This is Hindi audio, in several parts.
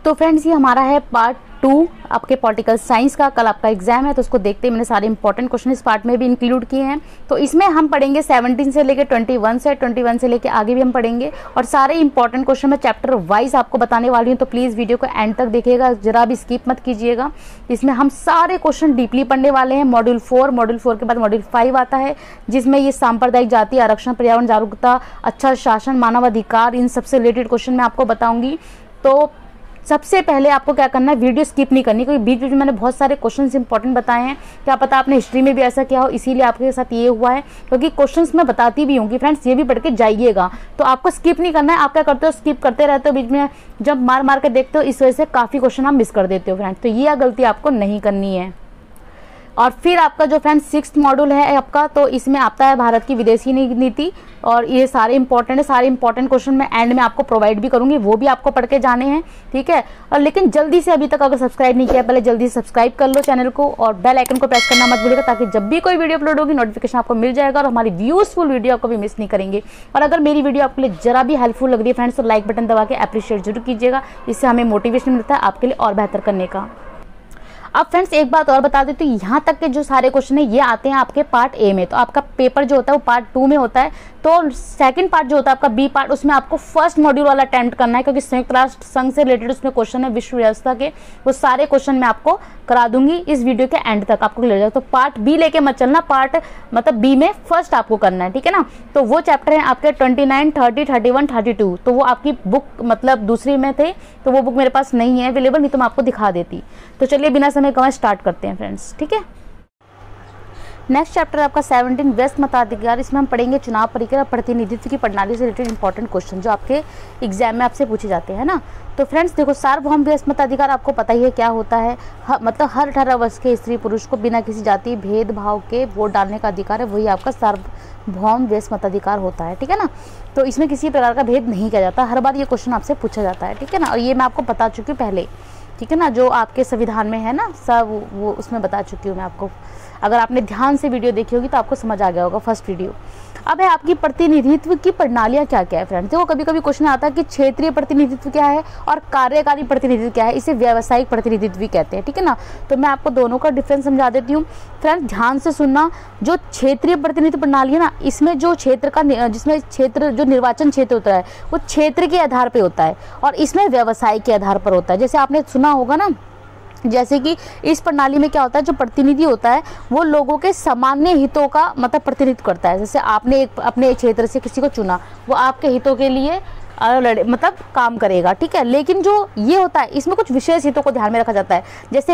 तो फ्रेंड्स ये हमारा है पार्ट 2 आपके पॉलिटिकल साइंस का। कल आपका एग्जाम है तो उसको देखते ही मैंने सारे इंपॉर्टेंट क्वेश्चन इस पार्ट में भी इंक्लूड किए हैं। तो इसमें हम पढ़ेंगे 17 से लेके 21 से लेके आगे भी हम पढ़ेंगे और सारे इंपॉर्टेंट क्वेश्चन मैं चैप्टर वाइज आपको बताने वाली हूँ। तो प्लीज़ वीडियो को एंड तक देखिएगा, जरा भी स्किप मत कीजिएगा। इसमें हम सारे क्वेश्चन डीपली पढ़ने वाले हैं। मॉड्यूल 4 के बाद मॉड्यूल 5 आता है जिसमें ये सांप्रदायिक जाति, आरक्षण, पर्यावरण जागरूकता, अच्छा शासन, मानव अधिकार, इन सबसे रिलेटेड क्वेश्चन मैं आपको बताऊंगी। तो सबसे पहले आपको क्या करना है, वीडियो स्किप नहीं करनी, क्योंकि बीच बीच में मैंने बहुत सारे क्वेश्चंस इंपॉर्टेंट बताए हैं। क्या पता आपने हिस्ट्री में भी ऐसा किया हो, इसीलिए आपके साथ ये हुआ है। क्योंकि क्वेश्चंस मैं बताती भी हूँ कि फ्रेंड्स ये भी पढ़ के जाइएगा, तो आपको स्किप नहीं करना है। आप क्या करते हो, स्किप करते रहते हो, बीच में जब मार मार के देखते हो, इस वजह से काफ़ी क्वेश्चन आप मिस कर देते हो फ्रेंड्स। तो ये गलती आपको नहीं करनी है। और फिर आपका जो फ्रेंड्स 6th मॉड्यूल है आपका, तो इसमें आता है भारत की विदेशी नीति और ये सारे इंपॉर्टेंट है। सारे इंपॉर्टेंट क्वेश्चन मैं एंड में आपको प्रोवाइड भी करूंगी, वो भी आपको पढ़ के जाने हैं, ठीक है। और लेकिन जल्दी से अभी तक अगर सब्सक्राइब नहीं किया, पहले जल्दी से सब्सक्राइब कर लो चैनल को और बेल आइकन को प्रेस करना मत भूलिएगा, ताकि जब भी कोई वीडियो अपलोड होगी नोटिफिकेशन आपको मिल जाएगा और हमारी यूजफुल वीडियो आपको भी मिस नहीं करेंगे। और अगर मेरी वीडियो आपके लिए जरा भी हेल्पफुल लग रही है फ्रेंड्स, तो लाइक बटन दबा के अप्रिशिएट जरूर कीजिएगा। इससे हमें मोटिवेशन मिलता है आपके लिए और बेहतर करने का। अब फ्रेंड्स एक बात और बता देती हूँ, यहाँ तक के जो सारे क्वेश्चन है ये आते हैं आपके पार्ट ए में। तो आपका पेपर जो होता है वो पार्ट 2 में होता है। तो सेकंड पार्ट जो होता है आपका बी पार्ट, उसमें आपको फर्स्ट मॉड्यूल वाला अटेम्प्ट करना है, क्योंकि संयुक्त राष्ट्र संघ से रिलेटेड उसमें क्वेश्चन है, विश्व व्यवस्था के। वो सारे क्वेश्चन मैं आपको करा दूंगी इस वीडियो के एंड तक, आपको क्लियर हो जाएगा। तो पार्ट बी लेके मत चलना, पार्ट मतलब बी में फर्स्ट आपको करना है, ठीक है ना। तो वो चैप्टर है आपके 29, 30, 31, 32। तो वो आपकी बुक मतलब दूसरी में थे, तो वो बुक मेरे पास नहीं है अवेलेबल, नहीं तो मैं आपको दिखा देती। तो चलिए बिना समय गंवाए स्टार्ट करते हैं फ्रेंड्स, ठीक है। नेक्स्ट चैप्टर आपका 17 व्यस्त मताधिकार। इसमें हम पढ़ेंगे चुनाव प्रक्रिया, प्रतिनिधित्व की प्रणाली से रिलेटेड इंपॉर्टेंट क्वेश्चन जो आपके एग्जाम में आपसे पूछे जाते हैं ना। तो फ्रेंड्स देखो, सार्वभौम व्यस्त मताधिकार आपको पता ही है क्या होता है। मतलब हर 18 वर्ष के स्त्री पुरुष को बिना किसी जाति भेदभाव के वोट डालने का अधिकार है, वही आपका सार्वभौम व्यस्त मताधिकार होता है, ठीक है ना। तो इसमें किसी प्रकार का भेद नहीं किया जाता, हर बार ये क्वेश्चन आपसे पूछा जाता है, ठीक है ना। और ये मैं आपको बता चुकी हूँ पहले, ठीक है ना, जो आपके संविधान में है ना सब, वो उसमें बता चुकी हूँ मैं आपको। अगर आपने ध्यान से वीडियो देखी होगी तो आपको समझ आ गया होगा फर्स्ट वीडियो। अब है आपकी प्रतिनिधित्व की प्रणालियाँ क्या क्या है फ्रेंड्स। देखो कभी कभी क्वेश्चन आता है कि क्षेत्रीय प्रतिनिधित्व क्या है और कार्यकारी प्रतिनिधित्व क्या है, इसे व्यावसायिक प्रतिनिधित्व भी कहते हैं, ठीक है ना। तो मैं आपको दोनों का डिफरेंस समझा देती हूँ फ्रेंड्स, ध्यान से सुनना। जो क्षेत्रीय प्रतिनिधित्व प्रणाली है ना, इसमें जो क्षेत्र का जिसमें क्षेत्र जो निर्वाचन क्षेत्र होता है वो क्षेत्र के आधार पर होता है और इसमें व्यवसाय के आधार पर होता है। जैसे आपने सुना होगा ना, जैसे कि इस प्रणाली में क्या होता है, जो प्रतिनिधि होता है वो लोगों के सामान्य हितों का मतलब प्रतिनिधित्व करता है। जैसे आपने एक अपने क्षेत्र से किसी को चुना, वो आपके हितों के लिए मतलब काम करेगा, ठीक है। लेकिन जो ये होता है इसमें कुछ विशेष हितों को ध्यान में रखा जाता है। जैसे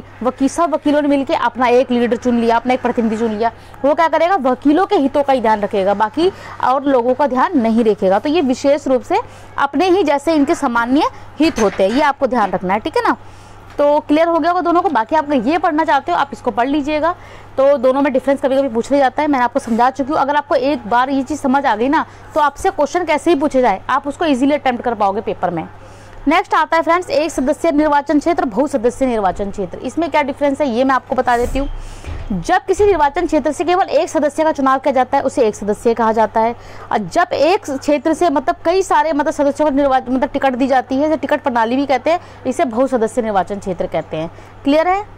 सब वकीलों ने मिलकर अपना एक लीडर चुन लिया, अपना एक प्रतिनिधि चुन लिया, वो क्या करेगा, वकीलों के हितों का ही ध्यान रखेगा, बाकी और लोगों का ध्यान नहीं रखेगा। तो ये विशेष रूप से अपने ही जैसे इनके सामान्य हित होते हैं, ये आपको ध्यान रखना है, ठीक है ना। तो क्लियर हो गया होगा दोनों को। बाकी आप ये पढ़ना चाहते हो आप इसको पढ़ लीजिएगा। तो दोनों में डिफरेंस कभी कभी पूछ लिया जाता है, मैंने आपको समझा चुकी हूँ। अगर आपको एक बार ये चीज़ समझ आ गई ना, तो आपसे क्वेश्चन कैसे ही पूछे जाए आप उसको इजीली अटेम्प्ट कर पाओगे पेपर में। नेक्स्ट आता है फ्रेंड्स एक सदस्य निर्वाचन क्षेत्र, बहुसदस्य निर्वाचन क्षेत्र। इसमें क्या डिफरेंस है ये मैं आपको बता देती हूँ। जब किसी निर्वाचन क्षेत्र से केवल एक सदस्य का चुनाव किया जाता है उसे एक सदस्य कहा जाता है। और जब एक क्षेत्र से मतलब कई सारे मतलब सदस्यों को मतलब टिकट दी जाती है, टिकट प्रणाली भी कहते हैं, इसे बहुसदस्य निर्वाचन क्षेत्र कहते हैं। क्लियर है।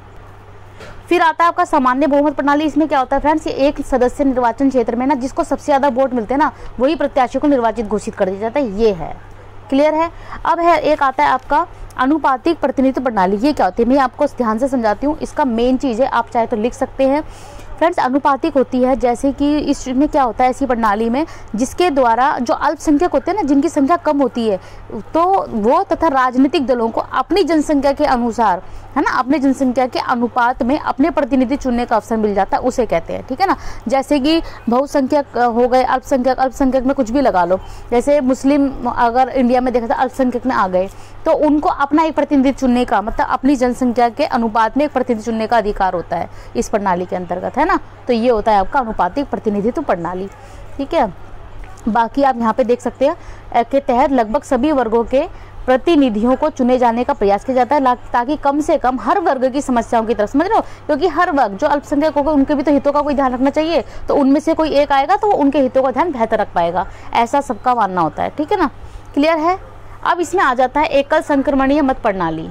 फिर आता है आपका सामान्य बहुमत प्रणाली। इसमें क्या होता है फ्रेंड्स, ये एक सदस्य निर्वाचन क्षेत्र में ना जिसको सबसे ज्यादा वोट मिलते हैं ना, वही प्रत्याशी को निर्वाचित घोषित कर दिया जाता है, ये है। क्लियर है। अब है एक आता है आपका अनुपातिक प्रतिनिधित्व प्रणाली। ये क्या होती है मैं आपको ध्यान से समझाती हूँ। इसका मेन चीज़ है, आप चाहे तो लिख सकते हैं फ्रेंड्स। अनुपातिक होती है जैसे कि इसमें क्या होता है ऐसी प्रणाली में जिसके द्वारा जो अल्पसंख्यक होते हैं ना, जिनकी संख्या कम होती है, तो वो तथा राजनीतिक दलों को अपनी जनसंख्या के अनुसार है ना, अपने जनसंख्या के अनुपात में अपने प्रतिनिधि चुनने का अवसर मिल जाता है, उसे कहते हैं, ठीक है ना। जैसे कि बहुसंख्यक हो गए, अल्पसंख्यक में कुछ भी लगा लो। जैसे मुस्लिम अगर इंडिया में देखा था अल्पसंख्यक में आ गए, तो उनको अपना एक प्रतिनिधि चुनने का मतलब अपनी जनसंख्या के अनुपात में एक प्रतिनिधि चुनने का अधिकार होता है इस प्रणाली के अंतर्गत, है ना। तो ये होता है आपका अनुपातिक प्रतिनिधित्व प्रणाली, ठीक है। बाकी आप यहाँ पे देख सकते हैं के तहत लगभग सभी वर्गों के प्रतिनिधियों को चुने जाने का प्रयास किया जाता है, ताकि कम से कम हर वर्ग की समस्याओं की तरफ, समझ रहे हो, क्योंकि हर वर्ग जो अल्पसंख्यक होगा उनके भी तो हितों का कोई ध्यान रखना चाहिए। तो उनमें से कोई एक आएगा तो वो उनके हितों का ध्यान बेहतर रख पाएगा, ऐसा सबका मानना होता है, ठीक है ना। क्लियर है। अब इसमें आ जाता है एकल संक्रमणीय मत प्रणाली।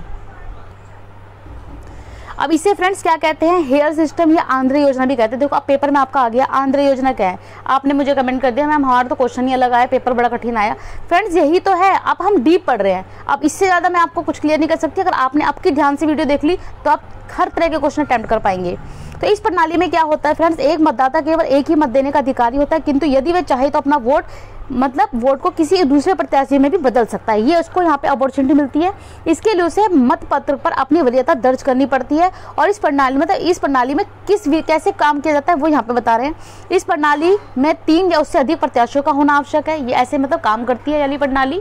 अब इसे फ्रेंड्स क्या कहते हैं, हेयर सिस्टम या आंध्र योजना भी कहते हैं। देखो अब पेपर में आपका आ गया आंध्र योजना क्या है, आपने मुझे कमेंट कर दिया मैम हमारा तो क्वेश्चन ही अलग आया, पेपर बड़ा कठिन आया। फ्रेंड्स यही तो है, अब हम डीप पढ़ रहे हैं, अब इससे ज़्यादा मैं आपको कुछ क्लियर नहीं कर सकती। अगर आपने आपकी ध्यान से वीडियो देख ली तो आप हर तरह के क्वेश्चन अटेम्प्ट कर पाएंगे। तो इस प्रणाली में क्या होता है फ्रेंड्स, एक मतदाता केवल एक ही मत देने का अधिकारी होता है, किंतु यदि वह चाहे तो अपना वोट को किसी दूसरे प्रत्याशी में भी बदल सकता है। ये उसको यहाँ पे अपॉर्चुनिटी मिलती है। इसके लिए उसे मत पत्र पर अपनी वरीयता दर्ज करनी पड़ती है। और इस प्रणाली में कैसे काम किया जाता है वो यहाँ पे बता रहे हैं। इस प्रणाली में 3 या उससे अधिक प्रत्याशियों का होना आवश्यक है। ये ऐसे काम करती है वाली प्रणाली।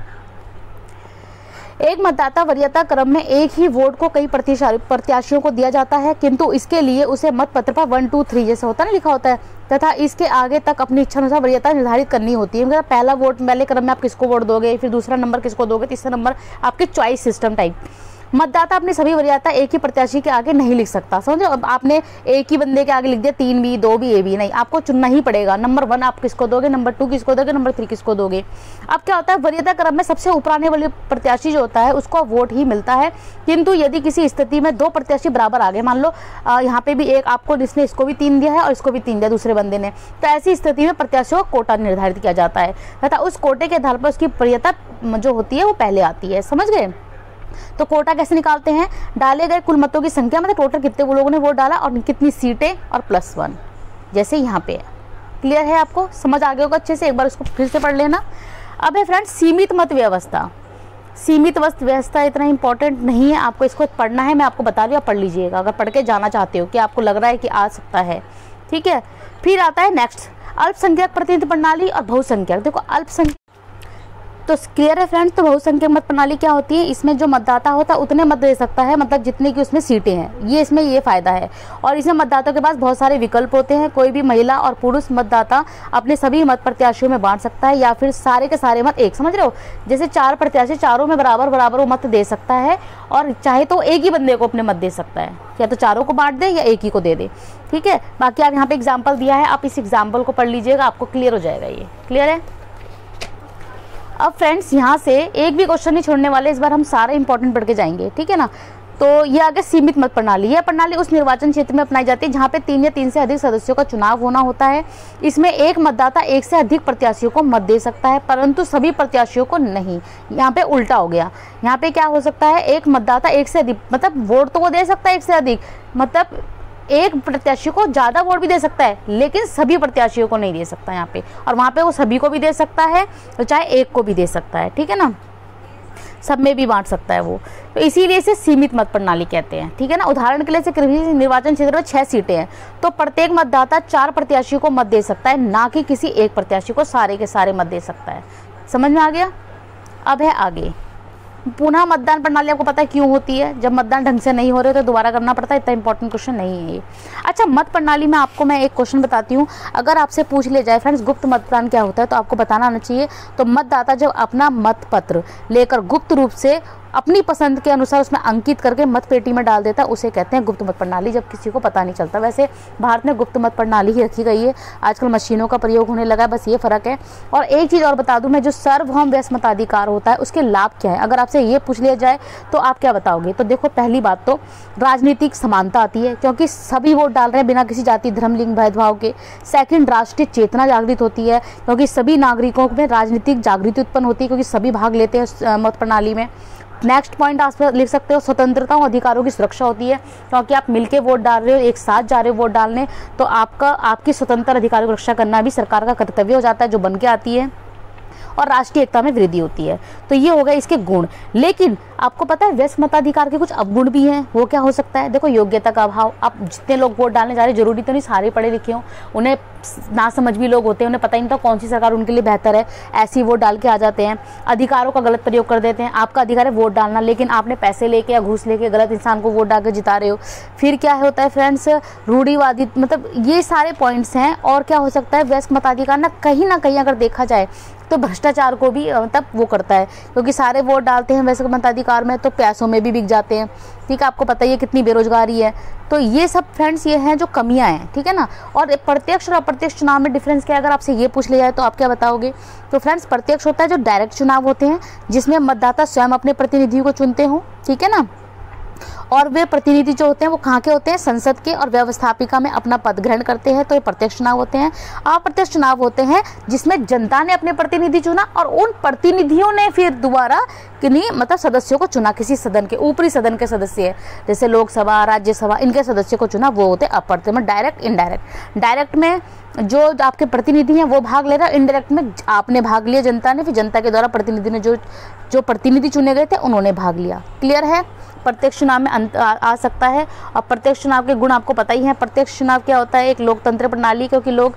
एक मतदाता वरीयता क्रम में एक ही वोट को कई प्रत्याशियों को दिया जाता है, किंतु इसके लिए उसे मत पत्र पर 1 2 3 जैसा होता है ना लिखा होता है, तथा इसके आगे तक अपनी इच्छा अनुसार वरीयता निर्धारित करनी होती है। मतलब पहला वोट पहले क्रम में आप किसको वोट दोगे, फिर दूसरा नंबर किसको दोगे, तीसरा नंबर आपके चॉइस सिस्टम टाइप। मतदाता अपनी सभी वरीयता एक ही प्रत्याशी के आगे नहीं लिख सकता। समझो, अब आपने एक ही बंदे के आगे लिख दिया 3B 2B AB, नहीं, आपको चुनना ही पड़ेगा। नंबर 1 आप किसको दोगे, नंबर 2 किसको दोगे, नंबर 3 किसको दोगे। अब क्या होता है, वरीयता क्रम में सबसे ऊपर आने वाले प्रत्याशी जो होता है उसको वोट ही मिलता है। किंतु यदि किसी स्थिति में 2 प्रत्याशी बराबर आ गए, मान लो यहाँ पे भी एक आपको, जिसने इसको भी 3 दिया है और इसको भी 3 दिया दूसरे बंदे ने, तो ऐसी स्थिति में प्रत्याशियों का कोटा निर्धारित किया जाता है तथा उस कोटे के आधार पर उसकी वरीयता जो होती है वो पहले आती है। समझ गए। तो कोटा कैसे निकालते हैं, डाले गए कुल मतों की संख्या, मतलब टोटल कितने वो लोगों ने वोट डाला और कितनी सीटें और +1, जैसे यहाँ पे है। क्लियर है, आपको समझ आ गया होगा अच्छे से, एक बार इसको फिर से पढ़ लेना। अब है फ्रेंड्स सीमित मत व्यवस्था। सीमित मत व्यवस्था इतना इंपॉर्टेंट नहीं है, आपको इसको पढ़ना है, मैं आपको बता रही हूँ, आप पढ़ लीजिएगा अगर पढ़ के जाना चाहते हो कि आपको लग रहा है कि आ सकता है। ठीक है, फिर आता है नेक्स्ट अल्पसंख्यक प्रतिनिधि प्रणाली और बहुसंख्यक। देखो अल्पसंख्यक तो क्लियर है फ्रेंड्स। तो बहुसंख्यक मत प्रणाली क्या होती है, इसमें जो मतदाता होता है उतने मत दे सकता है, मतलब जितने की उसमें सीटें हैं, ये इसमें ये फायदा है। और इसमें मतदाताओं के पास बहुत सारे विकल्प होते हैं, कोई भी महिला और पुरुष मतदाता अपने सभी मत प्रत्याशियों में बांट सकता है या फिर सारे के सारे मत एक, समझ रहे हो, जैसे 4 प्रत्याशी चारों में बराबर बराबर वो मत दे सकता है, और चाहे तो एक ही बंदे को अपने मत दे सकता है, या तो चारों को बांट दे या एक ही को दे दे। ठीक है, बाकी आप यहाँ पे एग्जाम्पल दिया है, आप इस एग्जाम्पल को पढ़ लीजिएगा, आपको क्लियर हो जाएगा। ये क्लियर है। अब फ्रेंड्स यहाँ से एक भी क्वेश्चन नहीं छोड़ने वाले, इस बार हम सारे इंपॉर्टेंट पढ़ के जाएंगे। ठीक है ना। तो ये आगे सीमित मत प्रणाली। यह प्रणाली उस निर्वाचन क्षेत्र में अपनाई जाती है जहाँ पे 3 या 3 से अधिक सदस्यों का चुनाव होना होता है। इसमें एक मतदाता एक से अधिक प्रत्याशियों को मत दे सकता है, परंतु सभी प्रत्याशियों को नहीं। यहाँ पे उल्टा हो गया, यहाँ पे क्या हो सकता है, एक मतदाता एक से अधिक, मतलब वोट तो वो दे सकता है एक से अधिक, मतलब एक प्रत्याशी को ज्यादा वोट भी दे सकता है, लेकिन सभी प्रत्याशियों को नहीं दे सकता यहाँ पे। और वहाँ पे वो सभी को भी दे सकता है, तो चाहे एक को भी दे सकता है। ठीक है ना, सब में भी बांट सकता है वो, तो इसीलिए इसे सीमित मत प्रणाली कहते हैं। ठीक है ना। उदाहरण के लिए किसी निर्वाचन क्षेत्र में 6 सीटें हैं, तो प्रत्येक मतदाता 4 प्रत्याशियों को मत दे सकता है, ना कि किसी एक प्रत्याशी को सारे के सारे मत दे सकता है। समझ में आ गया। अब है आगे पुनः मतदान प्रणाली। आपको पता है क्यों होती है, जब मतदान ढंग से नहीं हो रहे तो दोबारा करना पड़ता है, इतना इंपॉर्टेंट क्वेश्चन नहीं है ये। अच्छा, मत प्रणाली में आपको मैं एक क्वेश्चन बताती हूँ, अगर आपसे पूछ लिया जाए फ्रेंड्स गुप्त मतदान क्या होता है, तो आपको बताना आना चाहिए। तो मतदाता जब अपना मत पत्र लेकर गुप्त रूप से अपनी पसंद के अनुसार उसमें अंकित करके मत पेटी में डाल देता है, उसे कहते हैं गुप्त मत प्रणाली, जब किसी को पता नहीं चलता। वैसे भारत में गुप्त मत प्रणाली ही रखी गई है, आजकल मशीनों का प्रयोग होने लगा है, बस ये फर्क है। और एक चीज़ और बता दूं मैं, जो सार्वभौम वयस्क मताधिकार होता है उसके लाभ क्या है, अगर आपसे ये पूछ लिया जाए तो आप क्या बताओगे। तो देखो, पहली बात तो राजनीतिक समानता आती है, क्योंकि सभी वोट डाल रहे हैं बिना किसी जाति धर्म लिंग भेदभाव के। सेकंड, राष्ट्रीय चेतना जागृत होती है, क्योंकि सभी नागरिकों में राजनीतिक जागृति उत्पन्न होती है, क्योंकि सभी भाग लेते हैं मत प्रणाली में। नेक्स्ट पॉइंट आप लिख सकते हो, स्वतंत्रता और अधिकारों की सुरक्षा होती है, क्योंकि आप मिलके वोट डाल रहे हो, एक साथ जा रहे हो वोट डालने, तो आपकी स्वतंत्र अधिकारों की रक्षा करना भी सरकार का कर्तव्य हो जाता है, जो बन के आती है। और राष्ट्रीय एकता में वृद्धि होती है। तो ये हो गए इसके गुण। लेकिन आपको पता है वयस्क मताधिकार के कुछ अवगुण भी हैं। वो क्या हो सकता है, देखो योग्यता का अभाव। आप जितने लोग वोट डालने जा रहे हैं, जरूरी तो नहीं सारे पढ़े लिखे हों, उन्हें ना समझ भी लोग होते हैं, उन्हें पता ही नहीं था कौन सी सरकार उनके लिए बेहतर है, ऐसी वोट डाल के आ जाते हैं। अधिकारों का गलत प्रयोग कर देते हैं, आपका अधिकार है वोट डालना, लेकिन आपने पैसे लेके या घूस लेके गलत इंसान को वोट डाल के जिता रहे हो। फिर क्या होता है फ्रेंड्स, रूढ़िवादी, मतलब ये सारे पॉइंट्स हैं। और क्या हो सकता है, वयस्क मताधिकार ना कहीं अगर देखा जाए तो भ्रष्टाचार को भी मतलब वो करता है, क्योंकि सारे वोट डालते हैं वैसे मताधिकार में तो पैसों में भी बिक जाते हैं। ठीक है, आपको पता ही है कितनी बेरोजगारी है। तो ये सब फ्रेंड्स ये हैं जो कमियां हैं। ठीक है ना। और प्रत्यक्ष और अप्रत्यक्ष चुनाव में डिफरेंस क्या है, अगर आपसे ये पूछ लिया जाए तो आप क्या बताओगे? तो फ्रेंड्स प्रत्यक्ष होता है जो डायरेक्ट चुनाव होते हैं, जिसमें मतदाता स्वयं अपने प्रतिनिधि को चुनते हो। ठीक है ना। और वे प्रतिनिधि जो होते हैं वो कहाँ के होते हैं? संसद के, और व्यवस्थापिका में अपना पद ग्रहण करते हैं। तो ये प्रत्यक्ष चुनाव होते हैं। अप्रत्यक्ष चुनाव होते हैं जिसमें जनता ने अपने प्रतिनिधि चुना और उन प्रतिनिधियों ने फिर दोबारा किन्हीं मतलब सदस्यों को चुना, किसी सदन के, ऊपरी सदन के सदस्य जैसे लोकसभा, राज्यसभा, इनके सदस्यों को चुना, वो होते हैं अप्रत्यक्ष में डायरेक्ट इनडायरेक्ट। डायरेक्ट में जो आपके प्रतिनिधि हैं वो भाग ले रहा है, इनडायरेक्ट में आपने भाग लिया, जनता ने, फिर जनता के द्वारा प्रतिनिधि ने जो प्रतिनिधि चुने गए थे उन्होंने भाग लिया। क्लियर है? प्रत्यक्ष चुनाव में आ सकता है। और प्रत्यक्ष चुनाव के गुण आपको पता ही है। प्रत्यक्ष चुनाव क्या होता है? एक लोकतंत्र प्रणाली, क्योंकि लोग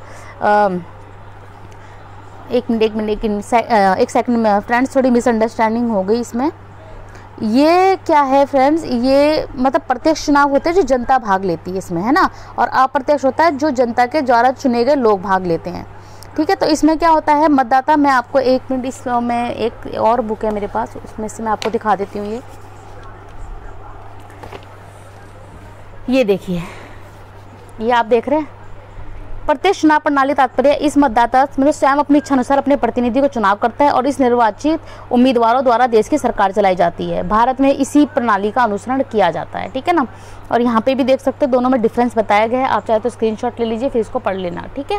एक सेकंड में फ्रेंड्स थोड़ी मिसअंडरस्टैंडिंग हो गई इसमें। ये क्या है फ्रेंड्स, ये मतलब प्रत्यक्ष चुनाव होते हैं जो जनता भाग लेती है इसमें, है ना। और अप्रत्यक्ष होता है जो जनता के द्वारा चुने गए लोग भाग लेते हैं। ठीक है। तो इसमें क्या होता है, मतदाता, मैं आपको एक मिनट, इसमें एक और बुक है मेरे पास, उसमें से मैं आपको दिखा देती हूँ। ये देखिए, ये आप देख रहे हैं, प्रत्यक्ष चुनाव प्रणाली तात्पर्य इस मतदाता मतलब स्वयं अपनी इच्छा अनुसार अपने प्रतिनिधि को चुनाव करता है और इस निर्वाचित उम्मीदवारों द्वारा देश की सरकार चलाई जाती है। भारत में इसी प्रणाली का अनुसरण किया जाता है। ठीक है ना। और यहाँ पे भी देख सकते हैं दोनों में डिफरेंस बताया गया है। आप चाहे तो स्क्रीनशॉट ले लीजिए, फिर इसको पढ़ लेना। ठीक है।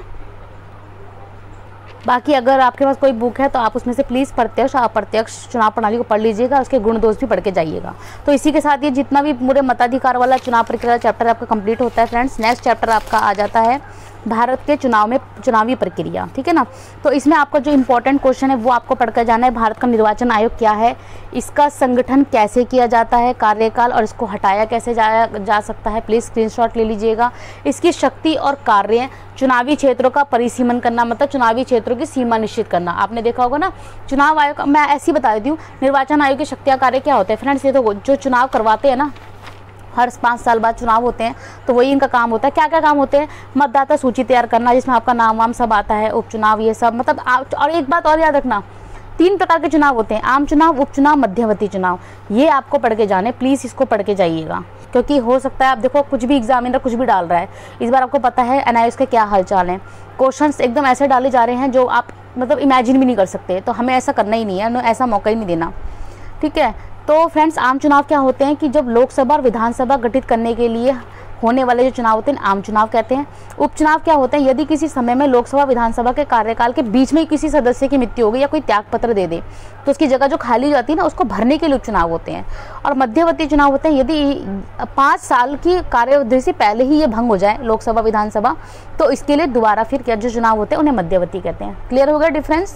बाकी अगर आपके पास कोई बुक है तो आप उसमें से प्लीज़ प्रत्यक्ष और अप्रत्यक्ष चुनाव प्रणाली को पढ़ लीजिएगा, उसके गुण दोष भी पढ़ के जाइएगा। तो इसी के साथ ये जितना भी पूरे मताधिकार वाला चुनाव प्रक्रिया चैप्टर आपका कंप्लीट होता है फ्रेंड्स। नेक्स्ट चैप्टर आपका आ जाता है भारत के चुनाव में चुनावी प्रक्रिया। ठीक है ना। तो इसमें आपका जो इंपॉर्टेंट क्वेश्चन है वो आपको पढ़कर जाना है। भारत का निर्वाचन आयोग क्या है, इसका संगठन कैसे किया जाता है, कार्यकाल और इसको हटाया कैसे जा सकता है, प्लीज़ स्क्रीनशॉट ले लीजिएगा। इसकी शक्ति और कार्य, चुनावी क्षेत्रों का परिसीमन करना, मतलब चुनावी क्षेत्रों की सीमा निश्चित करना। आपने देखा होगा ना चुनाव आयोग, मैं ऐसे ही बता देती हूँ, निर्वाचन आयोग की शक्तियाँ कार्य क्या होते हैं फ्रेंड्स। ये तो जो चुनाव करवाते हैं ना, हर 5 साल बाद चुनाव होते हैं, तो वही इनका काम होता है। क्या क्या काम होते हैं? मतदाता सूची तैयार करना, जिसमें आपका नाम वाम सब आता है, उपचुनाव, ये सब मतलब और एक बात और याद रखना, 3 प्रकार के चुनाव होते हैं, आम चुनाव, उपचुनाव, मध्यवर्ती चुनाव। ये आपको पढ़ के जाने, प्लीज़ इसको पढ़ के जाइएगा, क्योंकि हो सकता है आप देखो कुछ भी एग्जामिनर कुछ भी डाल रहा है। इस बार आपको पता है एनआईएस के क्या हालचाल है, क्वेश्चंस एकदम ऐसे डाले जा रहे हैं जो आप मतलब इमेजिन भी नहीं कर सकते। तो हमें ऐसा करना ही नहीं है, ऐसा मौका ही नहीं देना। ठीक है। तो फ्रेंड्स आम चुनाव क्या होते हैं कि जब लोकसभा और विधानसभा गठित करने के लिए होने वाले जो चुनाव होते हैं आम चुनाव कहते हैं। उपचुनाव क्या होते हैं? यदि किसी समय में लोकसभा विधानसभा के कार्यकाल के बीच में किसी सदस्य की मृत्यु हो गई या कोई त्याग पत्र दे दे तो उसकी जगह जो खाली हो जाती है ना, उसको भरने के लिए उपचुनाव होते हैं। और मध्यवर्ती चुनाव होते हैं यदि 5 साल की कार्यअवधि से पहले ही ये भंग हो जाए लोकसभा विधानसभा, तो इसके लिए दोबारा फिर क्या जो चुनाव होते हैं उन्हें मध्यवर्ती कहते हैं। क्लियर हो गया डिफरेंस?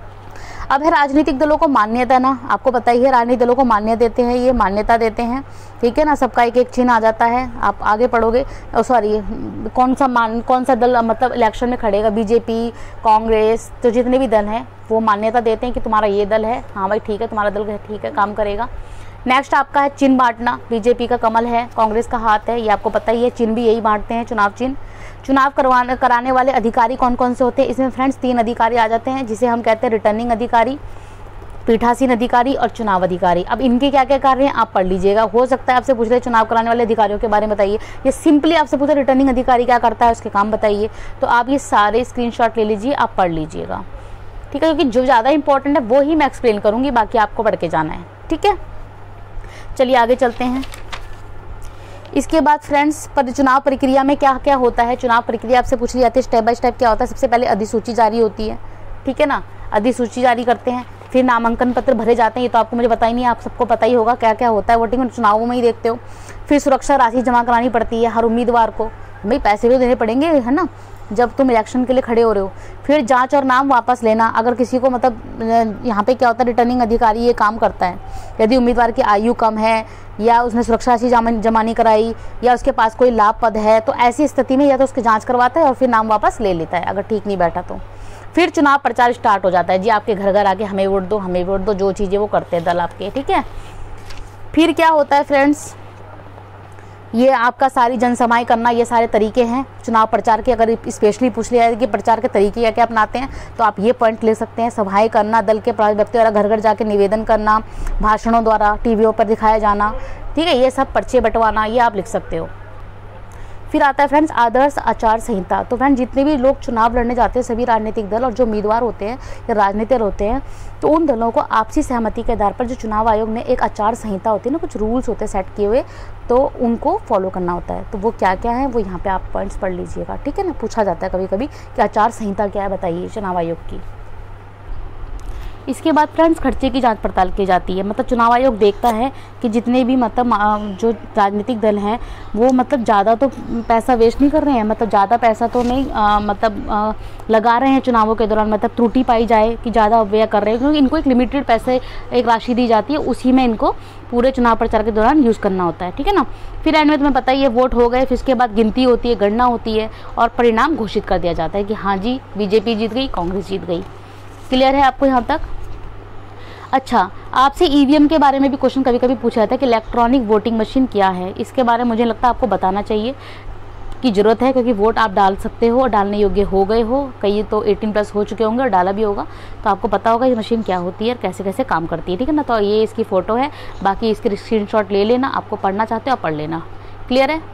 अब है राजनीतिक दलों को मान्यता ना, आपको पता ही है राजनीतिक दलों को मान्यता देते हैं, ये मान्यता देते हैं। ठीक है ना। सबका एक एक चिन्ह आ जाता है, आप आगे पढ़ोगे। सॉरी, कौन सा दल मतलब इलेक्शन में खड़ेगा, बीजेपी, कांग्रेस, तो जितने भी दल हैं वो मान्यता देते हैं कि तुम्हारा ये दल है, हाँ भाई ठीक है, तुम्हारा दल ठीक है, काम करेगा। नेक्स्ट आपका है चिन्ह बांटना। बीजेपी का कमल है, कांग्रेस का हाथ है, ये आपको पता ही है। चिन्ह भी यही बांटते हैं, चुनाव चिन्ह। चुनाव कराने वाले अधिकारी कौन कौन से होते हैं? इसमें फ्रेंड्स 3 अधिकारी आ जाते हैं, जिसे हम कहते हैं रिटर्निंग अधिकारी, पीठासीन अधिकारी और चुनाव अधिकारी। अब इनके क्या क्या कार्य हैं आप पढ़ लीजिएगा। हो सकता है आपसे पूछ रहे चुनाव कराने वाले अधिकारियों के बारे में बताइए, या सिंपली आपसे पूछे रिटर्निंग अधिकारी क्या करता है, उसके काम बताइए। तो आप ये सारे स्क्रीनशॉट ले लीजिए, आप पढ़ लीजिएगा। ठीक है। क्योंकि जो ज़्यादा इंपॉर्टेंट है वो ही मैं एक्सप्लेन करूँगी, बाकी आपको पढ़ के जाना है। ठीक है। चलिए आगे चलते हैं। इसके बाद फ्रेंड्स चुनाव प्रक्रिया में क्या क्या होता है, चुनाव प्रक्रिया आपसे पूछ ली जाती है स्टेप बाय स्टेप क्या होता है। सबसे पहले अधिसूची जारी होती है। ठीक है ना। अधिसूची जारी करते हैं, फिर नामांकन पत्र भरे जाते हैं। ये तो आपको मुझे पता ही नहीं है, आप सबको पता ही होगा क्या क्या होता है, वोटिंग चुनावों में ही देखते हो। फिर सुरक्षा राशि जमा करानी पड़ती है हर उम्मीदवार को, भाई पैसे भी देने पड़ेंगे, है ना, जब तुम इलेक्शन के लिए खड़े हो रहे हो। फिर जांच और नाम वापस लेना, अगर किसी को मतलब यहाँ पे क्या होता है, रिटर्निंग अधिकारी ये काम करता है। यदि उम्मीदवार की आयु कम है या उसने सुरक्षा राशि जमा नहीं कराई या उसके पास कोई लाभ पद है, तो ऐसी स्थिति में या तो उसकी जांच करवाता है और फिर नाम वापस ले लेता है, अगर ठीक नहीं बैठा तो। फिर चुनाव प्रचार स्टार्ट हो जाता है, जी आपके घर घर आके हमें वोट दो, हमें वोट दो, जो चीज़ें वो करते हैं दल आपके। ठीक है। फिर क्या होता है फ्रेंड्स, ये आपका सारी जनसभाएं करना, ये सारे तरीके हैं चुनाव प्रचार के। अगर स्पेशली पूछ लिया जाए कि प्रचार के तरीके क्या क्या अपनाते हैं तो आप ये पॉइंट ले सकते हैं। सभाएं करना, दल के व्यक्ति द्वारा घर घर जाके निवेदन करना, भाषणों द्वारा टीवियों पर दिखाया जाना, ठीक है, ये सब पर्चे बंटवाना, ये आप लिख सकते हो। फिर आता है फ्रेंड्स आदर्श आचार संहिता। तो फ्रेंड्स जितने भी लोग चुनाव लड़ने जाते हैं, सभी राजनीतिक दल और जो उम्मीदवार होते हैं या राजनीतिक होते हैं, तो उन दलों को आपसी सहमति के आधार पर जो चुनाव आयोग ने एक आचार संहिता होती है ना, कुछ रूल्स होते हैं सेट किए हुए, तो उनको फॉलो करना होता है। तो वो क्या क्या है वो यहाँ पे आप पॉइंट्स पढ़ लीजिएगा, ठीक है ना। पूछा जाता है कभी कभी कि आचार संहिता क्या है, बताइए चुनाव आयोग की। इसके बाद फ्रेंड्स खर्चे की जांच पड़ताल की जाती है। मतलब चुनाव आयोग देखता है कि जितने भी मतलब जो राजनीतिक दल हैं वो मतलब ज़्यादा तो पैसा वेस्ट नहीं कर रहे हैं, मतलब ज़्यादा पैसा तो नहीं लगा रहे हैं चुनावों के दौरान, मतलब त्रुटि पाई जाए कि ज़्यादा व्यय कर रहे हैं, क्योंकि इनको एक लिमिटेड पैसे एक राशि दी जाती है, उसी में इनको पूरे चुनाव प्रचार के दौरान यूज़ करना होता है, ठीक है ना। फिर एंड में तुम्हें पता ही है वोट हो गए, फिर इसके बाद गिनती होती है, गणना होती है और परिणाम घोषित कर दिया जाता है कि हाँ जी बीजेपी जीत गई, कांग्रेस जीत गई। क्लियर है आपको यहाँ तक? अच्छा, आपसे ईवीएम के बारे में भी क्वेश्चन कभी कभी पूछा जाता है कि इलेक्ट्रॉनिक वोटिंग मशीन क्या है। इसके बारे में मुझे लगता है आपको बताना चाहिए की ज़रूरत है, क्योंकि वोट आप डाल सकते हो और डालने योग्य हो गए हो, कई तो 18+ हो चुके होंगे और डाला भी होगा, तो आपको पता होगा ये मशीन क्या होती है और कैसे कैसे काम करती है, ठीक है ना। तो ये इसकी फ़ोटो है, बाकी इसकी स्क्रीनशॉट ले लेना, आपको पढ़ना चाहते हो आप पढ़ लेना। क्लियर है?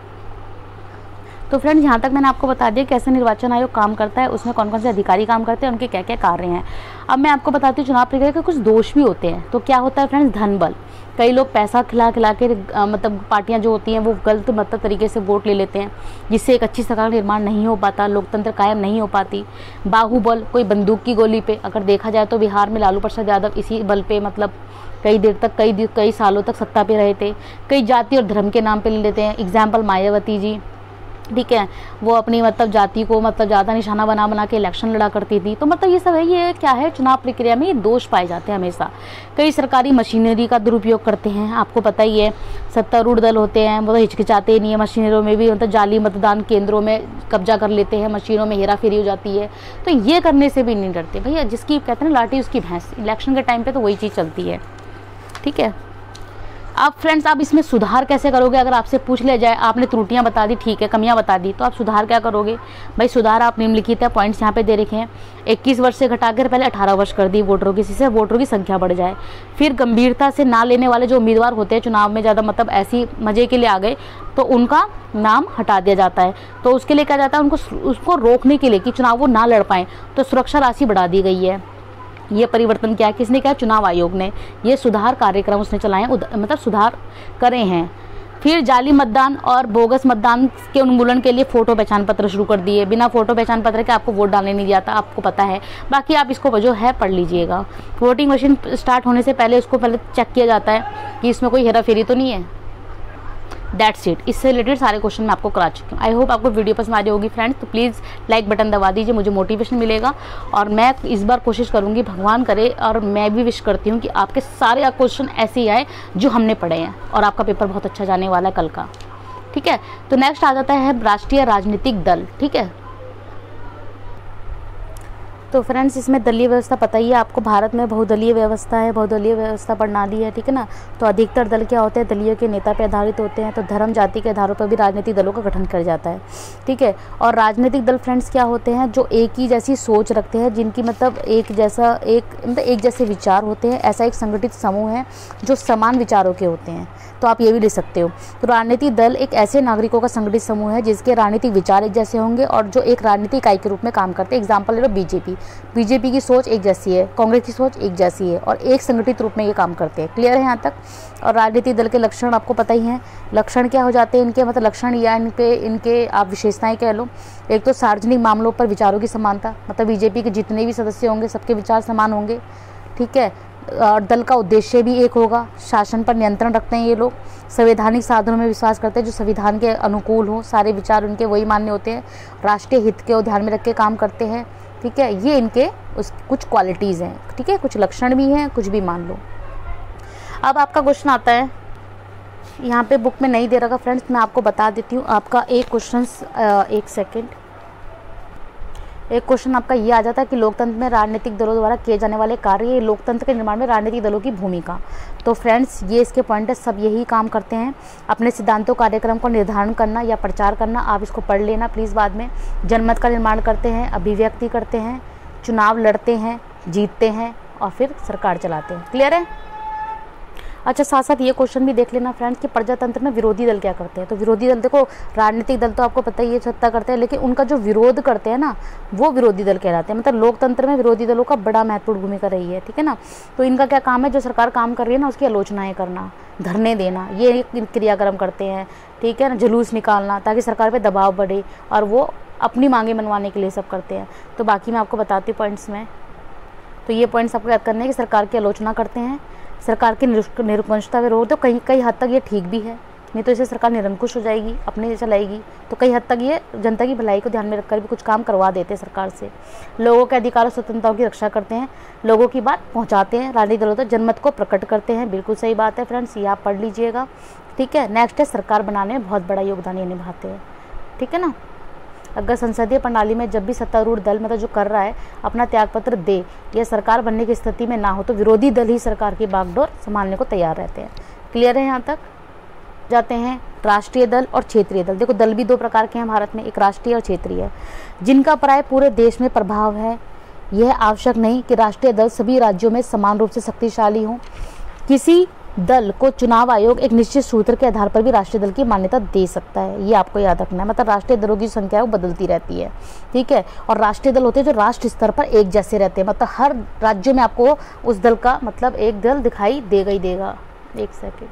तो फ्रेंड्स यहाँ तक मैंने आपको बता दिया कैसे निर्वाचन आयोग काम करता है, उसमें कौन कौन से अधिकारी काम करते हैं, उनके क्या क्या कार्य हैं। अब मैं आपको बताती हूँ चुनाव प्रक्रिया के कुछ दोष भी होते हैं। तो क्या होता है फ्रेंड्स, धन बल। कई लोग पैसा खिला के मतलब पार्टियां जो होती हैं वो गलत मतलब तरीके से वोट ले लेते हैं, जिससे एक अच्छी सरकार का निर्माण नहीं हो पाता, लोकतंत्र कायम नहीं हो पाती। बाहुबल, कोई बंदूक की गोली पे, अगर देखा जाए तो बिहार में लालू प्रसाद यादव इसी बल पे मतलब कई देर तक कई सालों तक सत्ता पे रहे थे। कई जाति और धर्म के नाम पे ले लेते हैं, एग्जाम्पल मायावती जी, ठीक है, वो अपनी मतलब जाति को मतलब ज़्यादा निशाना बना के इलेक्शन लड़ा करती थी। तो मतलब ये सब है, ये क्या है चुनाव प्रक्रिया में ये दोष पाए जाते हैं हमेशा। कई सरकारी मशीनरी का दुरुपयोग करते हैं, आपको पता ही है, सत्तारूढ़ दल होते हैं वो तो हिचकिचाते नहीं है, मशीनरों में भी मतलब जाली मतदान केंद्रों में कब्जा कर लेते हैं, मशीनों में हेरा फेरी हो जाती है। तो ये करने से भी नहीं डरते भैया, जिसकी कहते हैं लाठी उसकी भैंस। इलेक्शन के टाइम पर तो वही चीज़ चलती है, ठीक है। अब फ्रेंड्स आप इसमें सुधार कैसे करोगे, अगर आपसे पूछ लिया जाए, आपने त्रुटियां बता दी, ठीक है, कमियां बता दी, तो आप सुधार क्या करोगे भाई। सुधार आप निम्नलिखित है, पॉइंट्स यहाँ पे दे रखे हैं। 21 वर्ष से घटाकर पहले 18 वर्ष कर दी वोटरों की, जिससे वोटरों की संख्या बढ़ जाए। फिर गंभीरता से ना लेने वाले जो उम्मीदवार होते हैं चुनाव में, ज़्यादा मतलब ऐसी मजे के लिए आ गए, तो उनका नाम हटा दिया जाता है। तो उसके लिए क्या जाता है, उसको रोकने के लिए कि चुनाव वो ना लड़ पाएँ, तो सुरक्षा राशि बढ़ा दी गई है। ये परिवर्तन क्या है, किसने किया, चुनाव आयोग ने। ये सुधार कार्यक्रम उसने चलाए, मतलब सुधार करे हैं। फिर जाली मतदान और बोगस मतदान के उन्मूलन के लिए फोटो पहचान पत्र शुरू कर दिए। बिना फोटो पहचान पत्र के आपको वोट डालने नहीं जाता, आपको पता है। बाकी आप इसको जो है पढ़ लीजिएगा। वोटिंग मशीन स्टार्ट होने से पहले उसको पहले चेक किया जाता है कि इसमें कोई हेरा फेरी तो नहीं है। That's it. इससे रिलेटेड सारे क्वेश्चन मैं आपको करा चुकी हूँ। आई होप आपको वीडियो पसंद आ रही होगी फ्रेंड्स, तो प्लीज़ लाइक बटन दबा दीजिए, मुझे मोटिवेशन मिलेगा। और मैं इस बार कोशिश करूँगी, भगवान करे और मैं भी विश करती हूँ कि आपके सारे क्वेश्चन ऐसे ही आए जो हमने पढ़े हैं, और आपका पेपर बहुत अच्छा जाने वाला है कल का, ठीक है। तो नेक्स्ट आ जाता है राष्ट्रीय राजनीतिक दल, ठीक है। तो फ्रेंड्स इसमें दलीय व्यवस्था पता ही है आपको, भारत में बहुदलीय व्यवस्था है, बहुदलीय व्यवस्था प्रणाली है, ठीक है ना। तो अधिकतर दल क्या होते हैं, दलीय के नेता पे आधारित होते हैं। तो धर्म जाति के आधारों पर भी राजनीतिक दलों का गठन किया जाता है, ठीक है। और राजनीतिक दल फ्रेंड्स क्या होते हैं, जो एक ही जैसी सोच रखते हैं, जिनकी मतलब एक जैसे विचार होते हैं। ऐसा एक संगठित समूह है जो समान विचारों के होते हैं, तो आप ये भी लिख सकते हो। तो राजनीतिक दल एक ऐसे नागरिकों का संगठित समूह है जिसके राजनीतिक विचार एक जैसे होंगे और जो एक राजनीतिक इकाई के रूप में काम करते हैं। एग्जाम्पल ले लो बीजेपी की सोच एक जैसी है, कांग्रेस की सोच एक जैसी है, और एक संगठित रूप में ये काम करते हैं। क्लियर है यहाँ तक? और राजनीतिक दल के लक्षण आपको पता ही हैं। लक्षण क्या हो जाते हैं इनके, मतलब लक्षण या इनके आप विशेषताएं कह लो। एक तो सार्वजनिक मामलों पर विचारों की समानता, मतलब बीजेपी के जितने भी सदस्य होंगे सबके विचार समान होंगे, ठीक है। और दल का उद्देश्य भी एक होगा। शासन पर नियंत्रण रखते हैं ये लोग। संवैधानिक साधनों में विश्वास करते हैं जो संविधान के अनुकूल हो, सारे विचार उनके वही मान्य होते हैं। राष्ट्रीय हित को ध्यान में रख के काम करते हैं, ठीक है। ये इनके कुछ क्वालिटीज़ हैं, ठीक है, कुछ लक्षण भी हैं, कुछ भी मान लो। अब आपका क्वेश्चन आता है, यहाँ पे बुक में नहीं दे रखा फ्रेंड्स, मैं आपको बता देती हूँ। आपका एक क्वेश्चन, एक सेकेंड, एक क्वेश्चन आपका ये आ जाता है कि लोकतंत्र में राजनीतिक दलों द्वारा किए जाने वाले कार्य, लोकतंत्र के निर्माण में राजनीतिक दलों की भूमिका। तो फ्रेंड्स ये इसके पॉइंट है, सब यही काम करते हैं, अपने सिद्धांतों कार्यक्रम को निर्धारण करना या प्रचार करना। आप इसको पढ़ लेना प्लीज़ बाद में। जनमत का निर्माण करते हैं, अभिव्यक्ति करते हैं, चुनाव लड़ते हैं, जीतते हैं और फिर सरकार चलाते हैं। क्लियर है? अच्छा, साथ साथ ये क्वेश्चन भी देख लेना फ्रेंड्स कि प्रजातंत्र में विरोधी दल क्या करते हैं। तो विरोधी दल, देखो राजनीतिक दल तो आपको पता ही है सत्ता करते हैं, लेकिन उनका जो विरोध करते हैं ना वो विरोधी दल कहलाते हैं। मतलब लोकतंत्र में विरोधी दलों का बड़ा महत्वपूर्ण भूमिका रही है, ठीक है ना। तो इनका क्या काम है, जो सरकार काम कर रही है ना उसकी आलोचनाएं करना, धरने देना, ये क्रियाक्रम करते हैं, ठीक है ना। जुलूस निकालना ताकि सरकार पर दबाव बढ़े और वो अपनी मांगे मनवाने के लिए सब करते हैं। तो बाकी मैं आपको बताती हूँ पॉइंट्स में। तो ये पॉइंट्स आपको याद करने हैं कि सरकार की आलोचना करते हैं, सरकार की निरंकुशता विरोध। तो कई हद तक ये ठीक भी है, नहीं तो इसे सरकार निरंकुश हो जाएगी, अपने चलाएगी। तो कई हद तक ये जनता की भलाई को ध्यान में रखकर भी कुछ काम करवा देते हैं सरकार से। लोगों के अधिकार और स्वतंत्रताओं की रक्षा करते हैं, लोगों की बात पहुंचाते हैं, राजनीतिक दलों तक जनमत को प्रकट करते हैं। बिल्कुल सही बात है फ्रेंड्स, ये आप पढ़ लीजिएगा, ठीक है। नेक्स्ट है सरकार बनाने में बहुत बड़ा योगदान ये निभाते हैं, ठीक है ना। अगर संसदीय प्रणाली में जब भी सत्तारूढ़ दल मतलब जो कर रहा है अपना त्यागपत्र दे या सरकार बनने की स्थिति में ना हो तो विरोधी दल ही सरकार की बागडोर संभालने को तैयार रहते हैं। क्लियर है? यहाँ तक जाते हैं राष्ट्रीय दल और क्षेत्रीय दल। देखो दल भी दो प्रकार के हैं भारत में, एक राष्ट्रीय और क्षेत्रीय, जिनका प्राय पूरे देश में प्रभाव है। यह आवश्यक नहीं कि राष्ट्रीय दल सभी राज्यों में समान रूप से शक्तिशाली हों। किसी दल को चुनाव आयोग एक निश्चित सूत्र के आधार पर भी राष्ट्रीय दल की मान्यता दे सकता है, ये आपको याद रखना है। मतलब राष्ट्रीय दलों की संख्या वो बदलती रहती है, ठीक है। और राष्ट्रीय दल होते हैं जो राष्ट्र स्तर पर एक जैसे रहते हैं, मतलब हर राज्य में आपको उस दल का मतलब एक दल दिखाई देगा ही देगा। एक सेकेंड,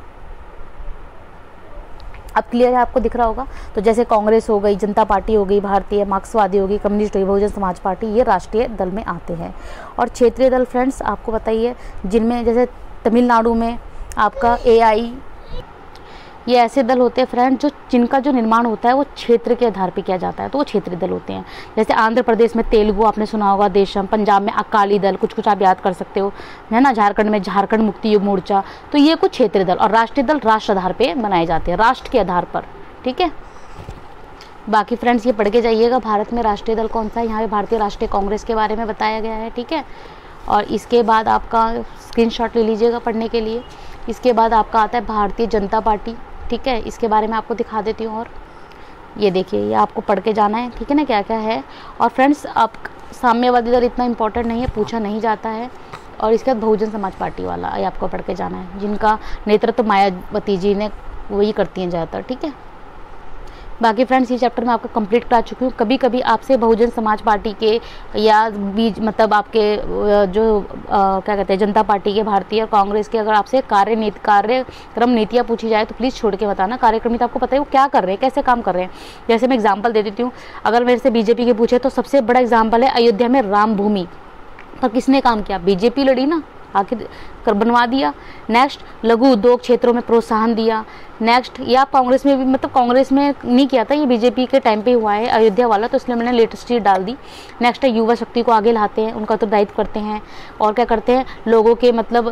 अब क्लियर है? आपको दिख रहा होगा। तो जैसे कांग्रेस हो गई, जनता पार्टी हो गई, भारतीय मार्क्सवादी होगी, कम्युनिस्ट होगी, बहुजन समाज पार्टी, ये राष्ट्रीय दल में आते हैं। और क्षेत्रीय दल फ्रेंड्स आपको बताइए, जिनमें जैसे तमिलनाडु में आपका AI, ये ऐसे दल होते हैं फ्रेंड जिनका जो निर्माण होता है वो क्षेत्र के आधार पे किया जाता है, तो वो क्षेत्रीय दल होते हैं। जैसे आंध्र प्रदेश में तेलुगु आपने सुना होगा, देशम। पंजाब में अकाली दल, कुछ आप याद कर सकते हो, है ना। झारखंड में झारखंड मुक्ति युग मोर्चा। तो ये कुछ क्षेत्रीय दल। और राष्ट्रीय दल राष्ट्र आधार पर बनाए जाते हैं, राष्ट्र के आधार पर, ठीक है। बाकी फ्रेंड्स ये पढ़ के जाइएगा भारत में राष्ट्रीय दल कौन सा है। यहाँ पे भारतीय राष्ट्रीय कांग्रेस के बारे में बताया गया है, ठीक है। और इसके बाद आपका स्क्रीनशॉट ले लीजिएगा पढ़ने के लिए। इसके बाद आपका आता है भारतीय जनता पार्टी, ठीक है। इसके बारे में आपको दिखा देती हूँ। और ये देखिए, ये आपको पढ़ के जाना है, ठीक है ना, क्या क्या है। और फ्रेंड्स आप साम्यवादी दल इतना इंपॉर्टेंट नहीं है, पूछा नहीं जाता है। और इसके बाद बहुजन समाज पार्टी वाला ये आपको पढ़ के जाना है, जिनका नेतृत्व मायावती जी ने वही करती हैं ज़्यादातर, ठीक है। बाकी फ्रेंड्स ये चैप्टर मैं आपका कंप्लीट करा चुकी हूँ। कभी कभी आपसे बहुजन समाज पार्टी के या बीच मतलब आपके जो क्या कहते हैं जनता पार्टी के, भारतीय और कांग्रेस के, अगर आपसे कार्यक्रम नीतियाँ पूछी जाए तो प्लीज़ छोड़ के बताना। कार्यक्रम नीति आपको पता है वो क्या कर रहे हैं, कैसे काम कर रहे हैं। जैसे मैं एग्जाम्पल दे देती हूँ, अगर मेरे से बीजेपी के पूछे तो सबसे बड़ा एग्जाम्पल है अयोध्या में राम भूमि पर किसने काम किया, बीजेपी लड़ी ना, आखिर कर बनवा दिया। नेक्स्ट लघु उद्योग क्षेत्रों में प्रोत्साहन दिया। नेक्स्ट या कांग्रेस में भी, मतलब कांग्रेस में नहीं किया था, ये बीजेपी के टाइम पे हुआ है अयोध्या वाला, तो इसलिए मैंने लेटेस्ट चीज डाल दी। नेक्स्ट है युवा शक्ति को आगे लाते हैं, उनका उत्तरदायित्व करते हैं। और क्या करते हैं, लोगों के मतलब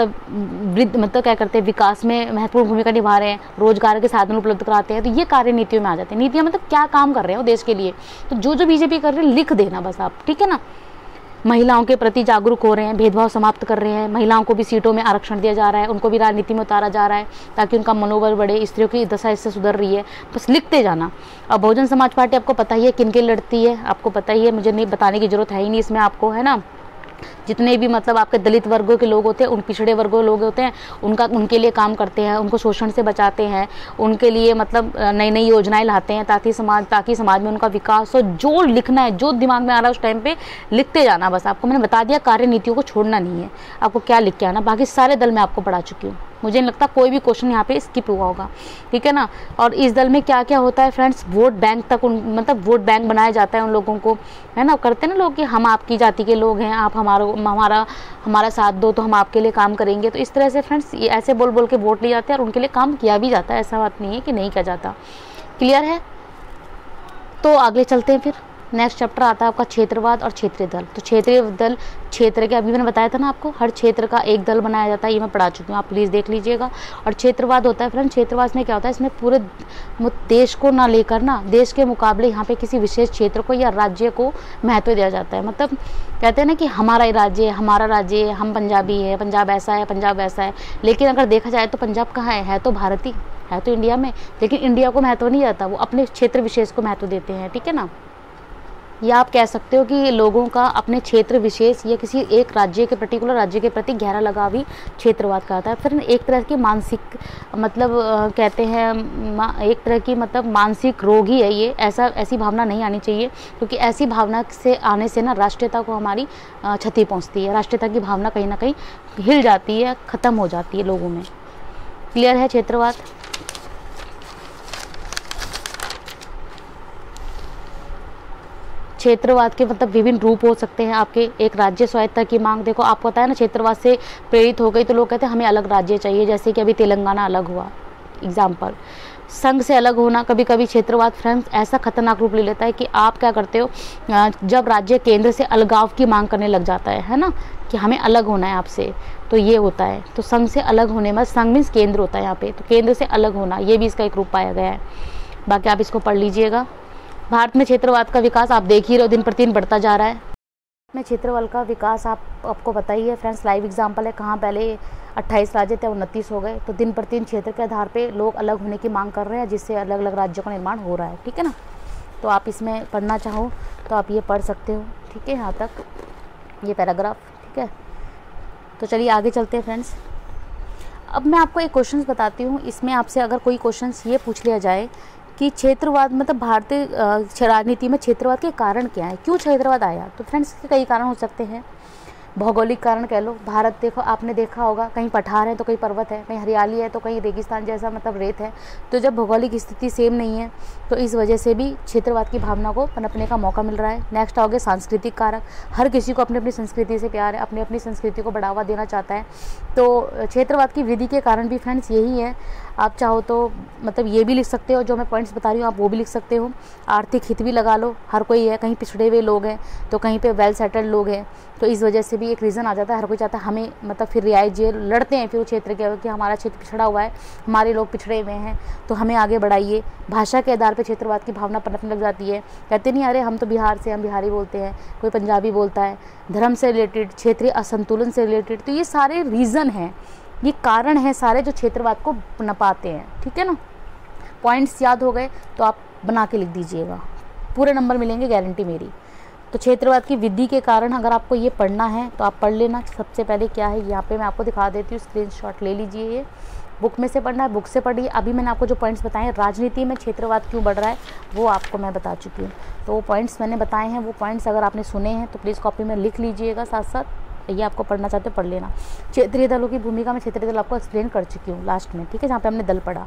क्या करते हैं, विकास में महत्वपूर्ण भूमिका निभा रहे हैं, रोजगार के साधन उपलब्ध कराते हैं। तो ये कार्य नीतियों में आ जाते हैं। नीतियाँ मतलब क्या काम कर रहे हो देश के लिए, तो जो बीजेपी कर रहे हैं लिख देना बस आप, ठीक है ना। महिलाओं के प्रति जागरूक हो रहे हैं, भेदभाव समाप्त कर रहे हैं, महिलाओं को भी सीटों में आरक्षण दिया जा रहा है, उनको भी राजनीति में उतारा जा रहा है ताकि उनका मनोबल बढ़े, स्त्रियों की दशा इससे सुधर रही है, बस लिखते जाना। अब बहुजन समाज पार्टी आपको पता ही है किन के लड़ती है, आपको पता ही है, मुझे नहीं बताने की जरूरत है ही नहीं इसमें आपको, है ना। जितने भी मतलब आपके दलित वर्गों के लोग होते हैं, उन पिछड़े वर्गों के लोग होते हैं, उनके लिए काम करते हैं, उनको शोषण से बचाते हैं, उनके लिए मतलब नई नई योजनाएं लाते हैं ताकि समाज में उनका विकास हो। जो लिखना है, जो दिमाग में आ रहा है उस टाइम पे लिखते जाना बस। आपको मैंने बता दिया, कार्य नीतियों को छोड़ना नहीं है, आपको क्या लिख के आना। बाकी सारे दल मैं आपको पढ़ा चुकी हूँ, मुझे नहीं लगता कोई भी क्वेश्चन यहाँ पे स्किप हुआ होगा, ठीक है ना। और इस दल में क्या क्या होता है फ्रेंड्स, वोट बैंक तक मतलब वोट बैंक बनाया जाता है उन लोगों को, है ना। करते हैं ना लोग कि हम आपकी जाति के लोग हैं, आप हमारा साथ दो तो हम आपके लिए काम करेंगे। तो इस तरह से फ्रेंड्स ये ऐसे बोल बोल के वोट लिए जाते हैं और उनके लिए काम किया भी जाता है, ऐसा बात नहीं है कि नहीं किया जाता। क्लियर है? तो आगे चलते हैं फिर। नेक्स्ट चैप्टर आता है आपका क्षेत्रवाद और क्षेत्रीय दल। तो क्षेत्रीय दल, क्षेत्र के अभी मैंने बताया था ना आपको, हर क्षेत्र का एक दल बनाया जाता है, ये मैं पढ़ा चुकी हूँ, आप प्लीज़ देख लीजिएगा। और क्षेत्रवाद होता है फ्रेंड, क्षेत्रवाद में क्या होता है, इसमें पूरे देश को ना लेकर ना, देश के मुकाबले यहाँ पे किसी विशेष क्षेत्र को या राज्य को महत्व दिया जाता है। मतलब कहते हैं ना कि हमारा राज्य है, हमारा राज्य है, हम पंजाबी है, पंजाब ऐसा है, पंजाब वैसा है। लेकिन अगर देखा जाए तो पंजाब कहाँ है तो भारत ही है, तो इंडिया में। लेकिन इंडिया को महत्व नहीं आता, वो अपने क्षेत्र विशेष को महत्व देते हैं, ठीक है ना। या आप कह सकते हो कि लोगों का अपने क्षेत्र विशेष या किसी एक राज्य के, पर्टिकुलर राज्य के प्रति गहरा लगाव ही क्षेत्रवाद कहता है। फिर एक तरह की मानसिक मतलब कहते हैं एक तरह की मतलब मानसिक रोग ही है ये, ऐसी भावना नहीं आनी चाहिए, क्योंकि ऐसी भावना से आने से ना राष्ट्रीयता को हमारी क्षति पहुंचती है, राष्ट्रीयता की भावना कहीं ना कहीं हिल जाती है, ख़त्म हो जाती है लोगों में। क्लियर है क्षेत्रवाद। क्षेत्रवाद के मतलब विभिन्न रूप हो सकते हैं आपके। एक राज्य स्वायत्तता की मांग, देखो आपको पता है ना, क्षेत्रवाद से प्रेरित हो गई तो लोग कहते हैं हमें अलग राज्य चाहिए, जैसे कि अभी तेलंगाना अलग हुआ एग्जाम्पल। संघ से अलग होना, कभी कभी क्षेत्रवाद फ्रेंड्स ऐसा खतरनाक रूप ले लेता है कि आप क्या करते हो, जब राज्य केंद्र से अलगाव की मांग करने लग जाता है ना, कि हमें अलग होना है आपसे, तो ये होता है। तो संघ से अलग होने में, संघ मीन्स केंद्र होता है यहाँ पे, तो केंद्र से अलग होना, ये भी इसका एक रूप पाया गया है। बाकी आप इसको पढ़ लीजिएगा। भारत में क्षेत्रवाद का विकास आप देख ही रहे हो, दिन प्रतिदिन बढ़ता जा रहा है। में क्षेत्रवाद का विकास आपको पता ही है फ्रेंड्स, लाइव एग्जांपल है। कहाँ पहले 28 राज्य थे, 29 हो गए। तो दिन प्रतिदिन क्षेत्र के आधार पे लोग अलग होने की मांग कर रहे हैं, जिससे अलग अलग राज्यों का निर्माण हो रहा है, ठीक है ना। तो आप इसमें पढ़ना चाहो तो आप ये पढ़ सकते हो, ठीक है, यहाँ तक ये पैराग्राफ, ठीक है। तो चलिए आगे चलते हैं फ्रेंड्स। अब मैं आपको एक क्वेश्चन बताती हूँ, इसमें आपसे अगर कोई क्वेश्चन ये पूछ लिया जाए कि क्षेत्रवाद मतलब भारतीय राजनीति में क्षेत्रवाद के कारण क्या है, क्यों क्षेत्रवाद आया, तो फ्रेंड्स इसके कई कारण हो सकते हैं। भौगोलिक कारण कह लो, भारत देखो आपने देखा होगा, कहीं पठार है तो कहीं पर्वत है, कहीं हरियाली है तो कहीं रेगिस्तान जैसा मतलब रेत है। तो जब भौगोलिक स्थिति सेम नहीं है तो इस वजह से भी क्षेत्रवाद की भावना को पनपने का मौका मिल रहा है। नेक्स्ट आओगे सांस्कृतिक कारक, हर किसी को अपनी अपनी संस्कृति से प्यार है, अपनी अपनी संस्कृति को बढ़ावा देना चाहता है। तो क्षेत्रवाद की वृद्धि के कारण भी फ्रेंड्स यही है। आप चाहो तो मतलब ये भी लिख सकते हो, जो मैं पॉइंट्स बता रही हूँ आप वो भी लिख सकते हो। आर्थिक हित भी लगा लो, हर कोई है, कहीं पिछड़े हुए लोग हैं तो कहीं पे वेल सेटल्ड लोग हैं, तो इस वजह से भी एक रीज़न आ जाता है। हर कोई चाहता है हमें मतलब फिर रियायत जे लड़ते हैं फिर वो क्षेत्र के कि हमारा क्षेत्र पिछड़ा हुआ है, हमारे लोग पिछड़े हुए हैं, तो हमें आगे बढ़ाइए। भाषा के आधार पर क्षेत्रवाद की भावना पनपने लग जाती है, कहते नहीं अरे हम तो बिहार से, हम बिहारी बोलते हैं, कोई पंजाबी बोलता है। धर्म से रिलेटेड, क्षेत्रीय असंतुलन से रिलेटेड, तो ये सारे रीज़न हैं, ये कारण हैं सारे जो क्षेत्रवाद को नपाते हैं, ठीक है ना। पॉइंट्स याद हो गए तो आप बना के लिख दीजिएगा, पूरे नंबर मिलेंगे, गारंटी मेरी। तो क्षेत्रवाद की वृद्धि के कारण अगर आपको ये पढ़ना है तो आप पढ़ लेना। सबसे पहले क्या है, यहाँ पे मैं आपको दिखा देती हूँ, स्क्रीनशॉट ले लीजिए। ये बुक में से पढ़ना है, बुक से पढ़िए। अभी मैंने आपको जो पॉइंट्स बताए हैं, राजनीति में क्षेत्रवाद क्यों बढ़ रहा है वो आपको मैं बता चुकी हूँ। तो वो पॉइंट्स मैंने बताए हैं, वो पॉइंट्स अगर आपने सुने हैं तो प्लीज़ कॉपी में लिख लीजिएगा साथ साथ। ये आपको पढ़ना चाहते हो पढ़ लेना। क्षेत्रीय दलों की भूमिका में क्षेत्रीय दल आपको एक्सप्लेन कर चुकी हूँ लास्ट में, ठीक है, जहाँ पे हमने दल पढ़ा।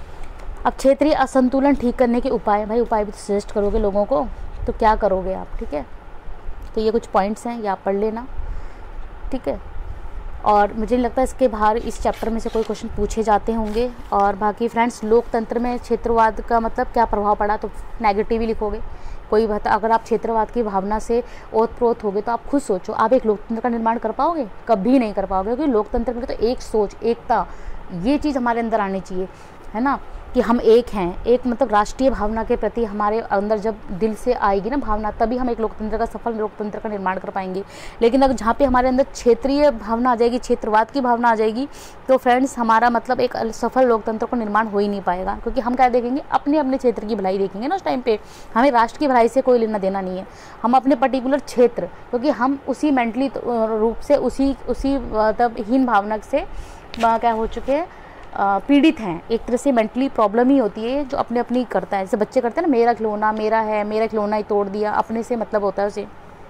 अब क्षेत्रीय असंतुलन ठीक करने के उपाय, भाई उपाय भी तो सजेस्ट करोगे लोगों को, तो क्या करोगे आप, ठीक है। तो ये कुछ पॉइंट्स हैं, ये आप पढ़ लेना, ठीक है। और मुझे नहीं लगता इसके बाहर इस चैप्टर में से कोई क्वेश्चन पूछे जाते होंगे। और बाकी फ्रेंड्स, लोकतंत्र में क्षेत्रवाद का मतलब क्या प्रभाव पड़ा, तो नेगेटिव ही लिखोगे। कोई बात, अगर आप क्षेत्रवाद की भावना से ओतप्रोत होगे तो आप खुद सोचो, आप एक लोकतंत्र का निर्माण कर पाओगे? कभी नहीं कर पाओगे, क्योंकि लोकतंत्र में तो एक सोच, एकता, ये चीज़ हमारे अंदर आनी चाहिए, है ना, कि हम एक हैं। एक मतलब राष्ट्रीय भावना के प्रति हमारे अंदर जब दिल से आएगी ना भावना, तभी हम एक लोकतंत्र का, सफल लोकतंत्र का निर्माण कर पाएंगे। लेकिन अगर जहाँ पे हमारे अंदर क्षेत्रीय भावना आ जाएगी, क्षेत्रवाद की भावना आ जाएगी, तो फ्रेंड्स हमारा मतलब एक सफल लोकतंत्र का निर्माण हो ही नहीं पाएगा। क्योंकि हम क्या देखेंगे, अपने अपने क्षेत्र की भलाई देखेंगे ना उस टाइम पे, हमें राष्ट्र की भलाई से कोई लेना देना नहीं है। हम अपने पर्टिकुलर क्षेत्र, क्योंकि हम उसी मेंटली रूप से उसी मतलब हीन भावना से क्या हो चुके हैं, पीड़ित हैं। एक तरह से मेंटली प्रॉब्लम ही होती है जो अपने अपनी करता है। जैसे बच्चे करते हैं ना, मेरा खिलौना मेरा है, मेरा खिलौना ही तोड़ दिया, अपने से मतलब होता है उसे।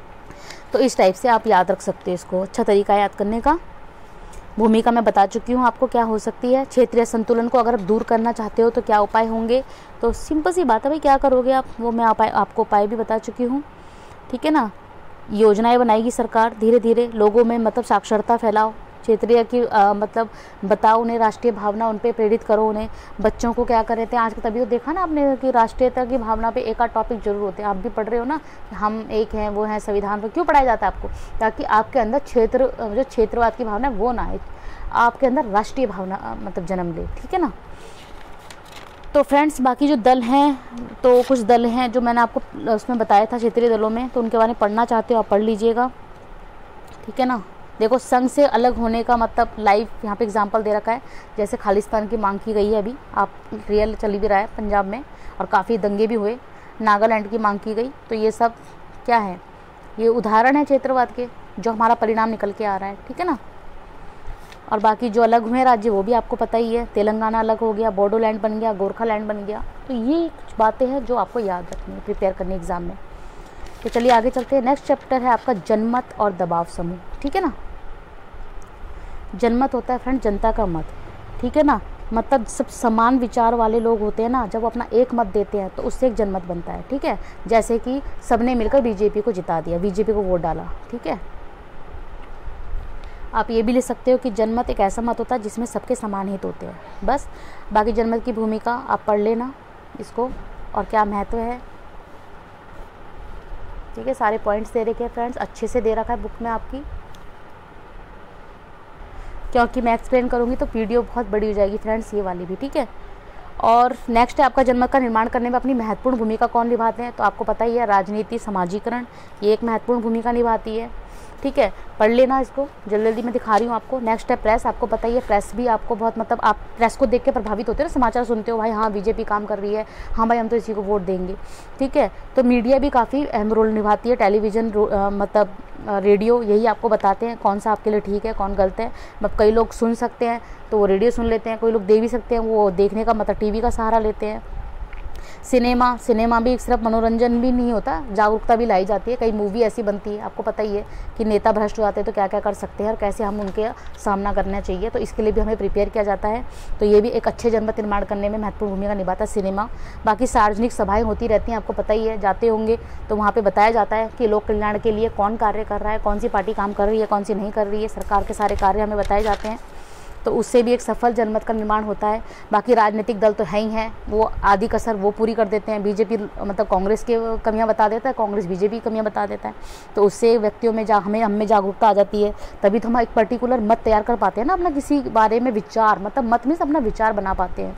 तो इस टाइप से आप याद रख सकते हो इसको, अच्छा तरीका याद करने का। भूमिका मैं बता चुकी हूँ आपको क्या हो सकती है। क्षेत्रीय संतुलन को अगर दूर करना चाहते हो तो क्या उपाय होंगे, तो सिंपल सी बात है भाई, क्या करोगे आप, वो मैं आपको उपाय भी बता चुकी हूँ, ठीक है ना। योजनाएं बनाएगी सरकार, धीरे धीरे लोगों में मतलब साक्षरता फैलाओ, क्षेत्रीय की मतलब बताओ उन्हें, राष्ट्रीय भावना उन पे प्रेरित करो उन्हें। बच्चों को क्या कर रहे थे आज, तभी तो देखा ना आपने कि राष्ट्रीयता की भावना पे एक आध टॉपिक जरूर होते हैं। आप भी पढ़ रहे हो ना कि हम एक हैं, वो हैं, संविधान पर क्यों पढ़ाया जाता है आपको, ताकि आपके अंदर जो क्षेत्रवाद की भावना है वो ना आए, आपके अंदर राष्ट्रीय भावना मतलब जन्म ले, ठीक है ना। तो फ्रेंड्स बाकी जो दल हैं, तो कुछ दल हैं जो मैंने आपको उसमें बताया था क्षेत्रीय दलों में, तो उनके बारे में पढ़ना चाहते हो आप पढ़ लीजिएगा, ठीक है ना। देखो संघ से अलग होने का मतलब लाइव यहाँ पे एग्जांपल दे रखा है, जैसे खालिस्तान की मांग की गई है, अभी आप रियल चल भी रहा है पंजाब में, और काफ़ी दंगे भी हुए, नागालैंड की मांग की गई। तो ये सब क्या है, ये उदाहरण है क्षेत्रवाद के, जो हमारा परिणाम निकल के आ रहा है, ठीक है ना। और बाकी जो अलग हुए राज्य वो भी आपको पता ही है, तेलंगाना अलग हो गया, बोडोलैंड बन गया, गोरखालैंड बन गया। तो ये कुछ बातें हैं जो आपको याद रखनी है प्रिपेयर करने एग्जाम में। तो चलिए आगे चलते हैं। नेक्स्ट चैप्टर है आपका जनमत और दबाव समूह, ठीक है ना। जनमत होता है फ्रेंड जनता का मत, ठीक है ना, मतलब सब समान विचार वाले लोग होते हैं ना, जब वो अपना एक मत देते हैं तो उससे एक जनमत बनता है, ठीक है। जैसे कि सबने मिलकर बीजेपी को जिता दिया, बीजेपी को वोट डाला, ठीक है। आप ये भी लिख सकते हो कि जनमत एक ऐसा मत होता है जिसमें सबके समान हित होते हैं, बस। बाकी जनमत की भूमिका आप पढ़ लेना इसको, और क्या महत्व है, ठीक है। सारे पॉइंट्स दे रखे हैं फ्रेंड्स, अच्छे से दे रखा है बुक में आपकी, क्योंकि मैं एक्सप्लेन करूँगी तो वीडियो बहुत बड़ी हो जाएगी फ्रेंड्स, ये वाली भी, ठीक है। और नेक्स्ट है आपका जनमत का निर्माण करने में अपनी महत्वपूर्ण भूमिका कौन निभाते हैं, तो आपको पता ही है राजनीति समाजीकरण, ये एक महत्वपूर्ण भूमिका निभाती है, ठीक है। पढ़ लेना इसको, जल्दी जल्दी मैं दिखा रही हूँ आपको। नेक्स्ट है प्रेस, आपको पता ही है प्रेस भी आपको बहुत मतलब आप प्रेस को देख के प्रभावित होते हो ना, समाचार सुनते हो भाई हाँ बीजेपी काम कर रही है, हाँ भाई हम तो इसी को वोट देंगे, ठीक है। तो मीडिया भी काफ़ी अहम रोल निभाती है, टेलीविज़न मतलब रेडियो, यही आपको बताते हैं कौन सा आपके लिए ठीक है कौन गलत है। मतलब कई लोग सुन सकते हैं तो वो रेडियो सुन लेते हैं, कोई लोग देख भी सकते हैं, वो देखने का मतलब टीवी का सहारा लेते हैं। सिनेमा भी सिर्फ मनोरंजन भी नहीं होता, जागरूकता भी लाई जाती है। कई मूवी ऐसी बनती है, आपको पता ही है कि नेता भ्रष्ट हो जाते हैं तो क्या क्या कर सकते हैं और कैसे हम उनके सामना करना चाहिए, तो इसके लिए भी हमें प्रिपेयर किया जाता है। तो ये भी एक अच्छे जनमत निर्माण करने में महत्वपूर्ण भूमिका निभाता है सिनेमा। बाकी सार्वजनिक सभाएँ होती रहती हैं, आपको पता ही है, जाते होंगे तो वहाँ पर बताया जाता है कि लोक कल्याण के लिए कौन कार्य कर रहा है, कौन सी पार्टी काम कर रही है, कौन सी नहीं कर रही है, सरकार के सारे कार्य हमें बताए जाते हैं। तो उससे भी एक सफल जनमत का निर्माण होता है। बाकी राजनीतिक दल तो है ही हैं, वो आधी कसर वो पूरी कर देते हैं। बीजेपी मतलब कांग्रेस के कमियां बता देता है, कांग्रेस बीजेपी की कमियां बता देता है। तो उससे व्यक्तियों में हम में जागरूकता आ जाती है, तभी तो हम एक पर्टिकुलर मत तैयार कर पाते हैं ना, अपना किसी बारे में विचार, मतलब मत में अपना विचार बना पाते हैं।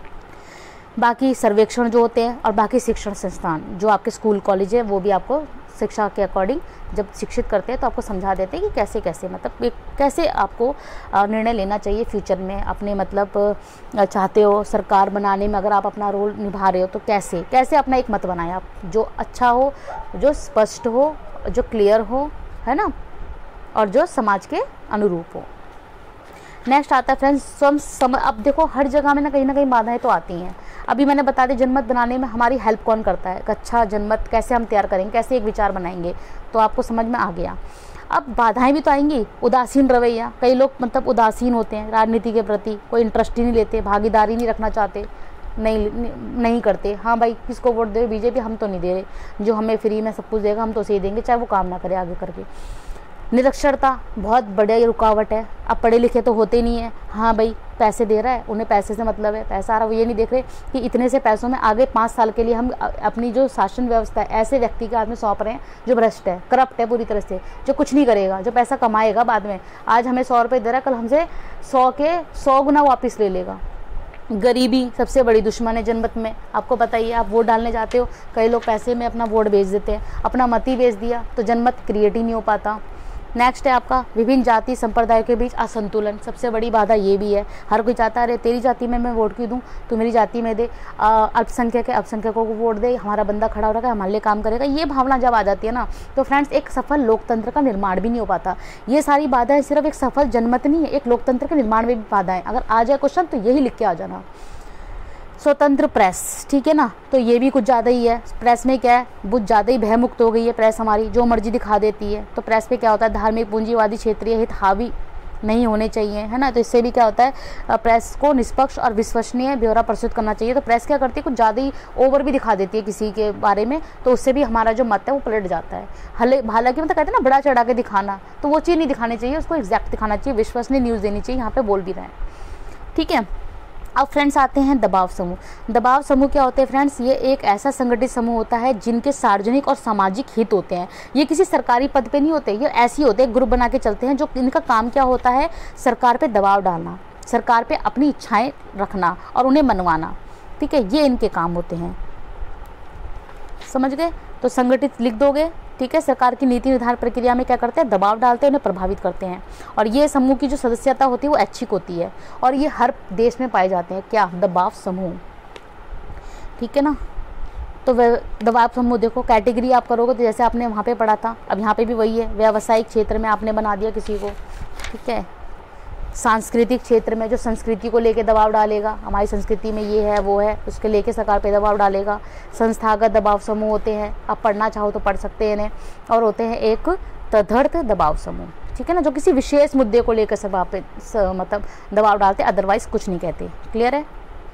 बाकी सर्वेक्षण जो होते हैं और बाकी शिक्षण संस्थान जो आपके स्कूल कॉलेज है, वो भी आपको शिक्षा के अकॉर्डिंग जब शिक्षित करते हैं तो आपको समझा देते हैं कि कैसे कैसे मतलब कैसे आपको निर्णय लेना चाहिए फ्यूचर में अपने मतलब चाहते हो सरकार बनाने में, अगर आप अपना रोल निभा रहे हो तो कैसे कैसे अपना एक मत बनाएं आप, जो अच्छा हो, जो स्पष्ट हो, जो क्लियर हो, है ना, और जो समाज के अनुरूप हो। नेक्स्ट आता है फ्रेंड्स अब देखो हर जगह में ना कहीं बाधाएं तो आती हैं। अभी मैंने बता दी जनमत बनाने में हमारी हेल्प कौन करता है, अच्छा जनमत कैसे हम तैयार करेंगे, कैसे एक विचार बनाएंगे, तो आपको समझ में आ गया। अब बाधाएं भी तो आएंगी, उदासीन रवैया, कई लोग मतलब उदासीन होते हैं राजनीति के प्रति, कोई इंटरेस्ट ही नहीं लेते, भागीदारी नहीं रखना चाहते, नहीं करते। हाँ भाई किसको वोट दे, बीजेपी, हम तो नहीं दे रहे, जो हमें फ्री में सब कुछ देगा हम तो उसे ही देंगे, चाहे वो काम ना करे आगे करके। निरक्षरता बहुत बड़ा रुकावट है, अब पढ़े लिखे तो होते नहीं है, हाँ भाई पैसे दे रहा है, उन्हें पैसे से मतलब है, पैसा आ रहा है, वो ये नहीं देख रहे कि इतने से पैसों में आगे 5 साल के लिए हम अपनी जो शासन व्यवस्था है ऐसे व्यक्ति के हाथ में सौंप रहे हैं जो भ्रष्ट है, करप्ट है पूरी तरह से, जो कुछ नहीं करेगा, जो पैसा कमाएगा बाद में, आज हमें 100 रुपये दे रहा है, कल हमसे 100 के 100 गुना वापस ले लेगा। गरीबी सबसे बड़ी दुश्मन है जनमत में, आपको पता ही है। आप वोट डालने जाते हो, कई लोग पैसे में अपना वोट बेच देते हैं, अपना मत ही बेच दिया, तो जनमत क्रिएट ही नहीं हो पाता। नेक्स्ट है आपका विभिन्न जाति संप्रदायों के बीच असंतुलन, सबसे बड़ी बाधा ये भी है। हर कोई चाहता है अरे तेरी जाति में मैं वोट क्यों दूं, तू मेरी जाति में दे, अल्पसंख्यक है अल्पसंख्यकों को वोट दे, हमारा बंदा खड़ा हो रहा है हमारे लिए काम करेगा, ये भावना जब आ जाती है ना, तो फ्रेंड्स एक सफल लोकतंत्र का निर्माण भी नहीं हो पाता। ये सारी बाधाएं सिर्फ एक सफल जनमत नहीं है, एक लोकतंत्र के निर्माण में भी बाधाएं। अगर आ जाए क्वेश्चन तो यही लिख के आ जाना। स्वतंत्र प्रेस, ठीक है ना, तो ये भी कुछ ज़्यादा ही है। प्रेस में क्या है, बहुत ज़्यादा ही भयमुक्त हो गई है प्रेस हमारी, जो मर्जी दिखा देती है। तो प्रेस पे क्या होता है, धार्मिक पूंजीवादी क्षेत्रीय हित हावी नहीं होने चाहिए, है ना। तो इससे भी क्या होता है, प्रेस को निष्पक्ष और विश्वसनीय ब्यौरा प्रस्तुत करना चाहिए। तो प्रेस क्या करती है, कुछ ज़्यादा ही ओवर भी दिखा देती है किसी के बारे में, तो उससे भी हमारा जो मत है वो पलट जाता है। हालांकि मतलब कहते हैं ना बड़ा चढ़ा के दिखाना, तो वो चीज़ नहीं दिखानी चाहिए, उसको एग्जैक्ट दिखाना चाहिए, विश्वसनीय न्यूज़ देनी चाहिए, यहाँ पे बोल भी रहे हैं, ठीक है। अब फ्रेंड्स आते हैं दबाव समूह। दबाव समूह क्या होते हैं फ्रेंड्स, ये एक ऐसा संगठित समूह होता है जिनके सार्वजनिक और सामाजिक हित होते हैं। ये किसी सरकारी पद पे नहीं होते, ये ऐसे ही होते हैं, ग्रुप बना के चलते हैं, जो इनका काम क्या होता है, सरकार पे दबाव डालना, सरकार पे अपनी इच्छाएं रखना और उन्हें मनवाना, ठीक है, ये इनके काम होते हैं, समझ गए। तो संगठित लिख दोगे, ठीक है। सरकार की नीति निर्धारण प्रक्रिया में क्या करते हैं, दबाव डालते हैं, उन्हें प्रभावित करते हैं। और ये समूह की जो सदस्यता होती है वो ऐच्छिक होती है, और ये हर देश में पाए जाते हैं, क्या, दबाव समूह, ठीक है ना। तो दबाव समूह देखो, कैटेगरी आप करोगे तो जैसे आपने वहाँ पे पढ़ा था, अब यहाँ पे भी वही है, व्यावसायिक क्षेत्र में आपने बना दिया किसी को, ठीक है। सांस्कृतिक क्षेत्र में जो संस्कृति को लेके दबाव डालेगा, हमारी संस्कृति में ये है वो है, उसके लेके सरकार पे दबाव डालेगा। संस्थागत दबाव समूह होते हैं, आप पढ़ना चाहो तो पढ़ सकते हैं इन्हें। और होते हैं एक तदर्थ दबाव समूह, ठीक है ना, जो किसी विशेष मुद्दे को लेकर सभा पे मतलब दबाव डालते, अदरवाइज कुछ नहीं कहते। क्लियर है।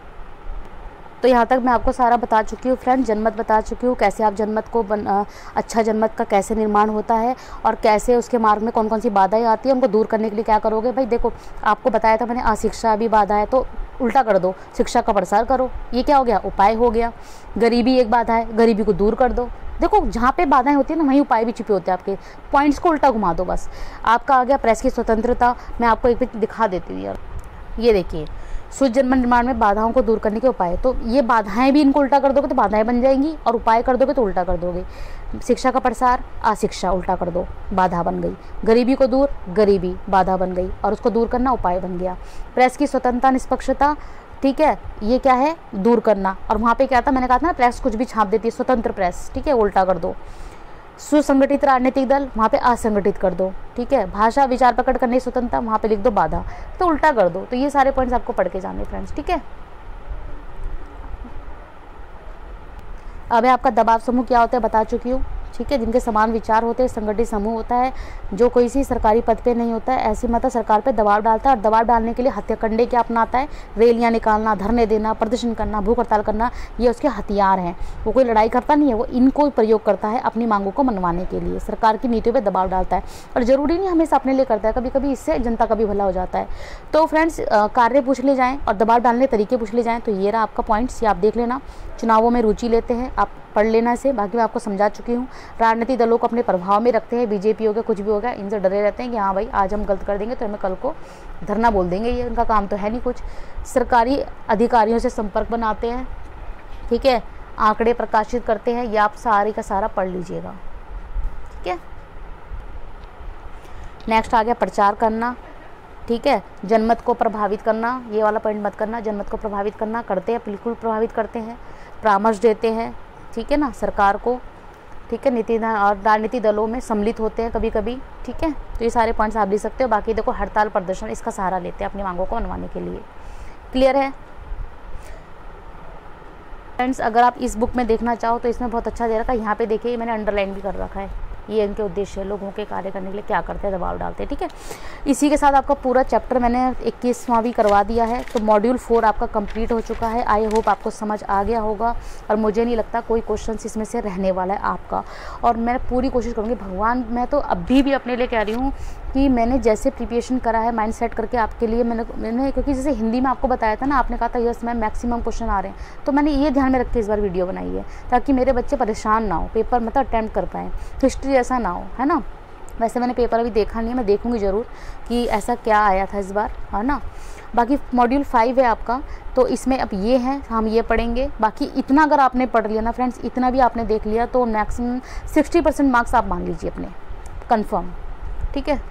तो यहाँ तक मैं आपको सारा बता चुकी हूँ फ्रेंड्स, जनमत बता चुकी हूँ, कैसे आप जनमत को अच्छा जनमत का कैसे निर्माण होता है, और कैसे उसके मार्ग में कौन कौन सी बाधाएं आती है, उनको दूर करने के लिए क्या करोगे। भाई देखो, आपको बताया था मैंने, अशिक्षा भी बाधा है, तो उल्टा कर दो, शिक्षा का प्रसार करो, ये क्या हो गया, उपाय हो गया। गरीबी एक बाधा है, गरीबी को दूर कर दो। देखो, जहाँ पे बाधाएं होती है ना, वहीं उपाय भी छिपे होते हैं, आपके पॉइंट्स को उल्टा घुमा दो बस। आपका आ गया प्रेस की स्वतंत्रता, मैं आपको एक भी दिखा देती हूँ यार, ये देखिए, शुद्ध जनमत निर्माण में बाधाओं को दूर करने के उपाय। तो ये बाधाएं भी इनको उल्टा कर दोगे तो बाधाएं बन जाएंगी, और उपाय कर दोगे तो उल्टा कर दोगे। शिक्षा का प्रसार, अशिक्षा उल्टा कर दो, बाधा बन गई। गरीबी को दूर, गरीबी बाधा बन गई, और उसको दूर करना उपाय बन गया। प्रेस की स्वतंत्रता, निष्पक्षता, ठीक है, ये क्या है, दूर करना। और वहाँ पे क्या था, मैंने कहा था ना, प्रेस कुछ भी छाप देती है, स्वतंत्र प्रेस, ठीक है, उल्टा कर दो। सुसंगठित राजनीतिक दल, वहाँ पे असंगठित कर दो, ठीक है। भाषा विचार प्रकट करने की स्वतंत्रता, वहाँ पे लिख दो बाधा, तो उल्टा कर दो। तो ये सारे पॉइंट्स आपको पढ़ के जाने फ्रेंड्स, ठीक है। अब आपका दबाव समूह क्या होता है बता चुकी हूँ, ठीक है। जिनके समान विचार होते हैं, संगठित समूह होता है, जो कोई सी सरकारी पद पे नहीं होता है, ऐसी मतलब सरकार पे दबाव डालता है। और दबाव डालने के लिए हत्याकंडे क्या अपनाता है, रैलियां निकालना, धरने देना, प्रदर्शन करना, भूख हड़ताल करना, ये उसके हथियार हैं। वो कोई लड़ाई करता नहीं है, वो इनको प्रयोग करता है अपनी मांगों को मनवाने के लिए, सरकार की नीतियों पर दबाव डालता है। और ज़रूरी नहीं हमेशा अपने लिए करता है, कभी कभी इससे जनता का भी भला हो जाता है। तो फ्रेंड्स, कार्य पूछ ले जाएँ और दबाव डालने तरीके पूछ ले जाएँ, तो ये रहा आपका पॉइंट्स, ये आप देख लेना। चुनावों में रुचि लेते हैं, आप पढ़ लेना इसे, बाकी मैं आपको समझा चुकी हूँ। राजनीतिक दलों को अपने प्रभाव में रखते हैं, बीजेपी हो गया, कुछ भी हो गया, इनसे डरे रहते हैं कि हाँ भाई आज हम गलत कर देंगे तो हमें कल को धरना बोल देंगे, ये उनका काम तो है नहीं कुछ। सरकारी अधिकारियों से संपर्क बनाते हैं, ठीक है, आंकड़े प्रकाशित करते हैं, ये आप सारी का सारा पढ़ लीजिएगा, ठीक है। नेक्स्ट आ गया प्रचार करना, ठीक है। जनमत को प्रभावित करना, ये वाला पॉइंट मत करना, जनमत को प्रभावित करना, करते हैं, बिल्कुल प्रभावित करते हैं। परामर्श देते हैं, ठीक है ना, सरकार को, ठीक है। नीति और राजनीतिक दलों में सम्मिलित होते हैं कभी कभी, ठीक है। तो ये सारे पॉइंट्स आप लिख सकते हो। बाकी देखो, हड़ताल प्रदर्शन इसका सहारा लेते हैं अपनी मांगों को मनवाने के लिए। क्लियर है फ्रेंड्स। अगर आप इस बुक में देखना चाहो तो इसमें बहुत अच्छा दे रखा है, यहाँ पे देखिए मैंने अंडरलाइन भी कर रखा है, ये इनके उद्देश्य है, लोगों के कार्य करने के लिए क्या करते हैं, दबाव डालते हैं, ठीक है। इसी के साथ आपका पूरा चैप्टर मैंने 21वां भी करवा दिया है। तो मॉड्यूल 4 आपका कंप्लीट हो चुका है। आई होप आपको समझ आ गया होगा, और मुझे नहीं लगता कोई क्वेश्चन इसमें से रहने वाला है आपका। और मैं पूरी कोशिश करूँगी, भगवान, मैं तो अभी भी अपने लिए कह रही हूँ कि मैंने जैसे प्रिपरेशन करा है माइंड सेट करके आपके लिए, मैंने क्योंकि जैसे हिंदी में आपको बताया था ना, आपने कहा था यस मैम मैक्सिमम क्वेश्चन आ रहे हैं, तो मैंने ये ध्यान में रख के इस बार वीडियो बनाई है, ताकि मेरे बच्चे परेशान ना हो, पेपर मतलब अटैम्प्ट कर पाएँ, हिस्ट्री ऐसा ना हो, है ना। वैसे मैंने पेपर अभी देखा नहीं है, मैं देखूंगी ज़रूर कि ऐसा क्या आया था इस बार, है ना। बाकी मॉड्यूल 5 है आपका, तो इसमें अब ये है, हम ये पढ़ेंगे। बाकी इतना अगर आपने पढ़ लिया ना फ्रेंड्स, इतना भी आपने देख लिया तो मैक्सिमम 60% मार्क्स आप मान लीजिए अपने कंफर्म, ठीक है।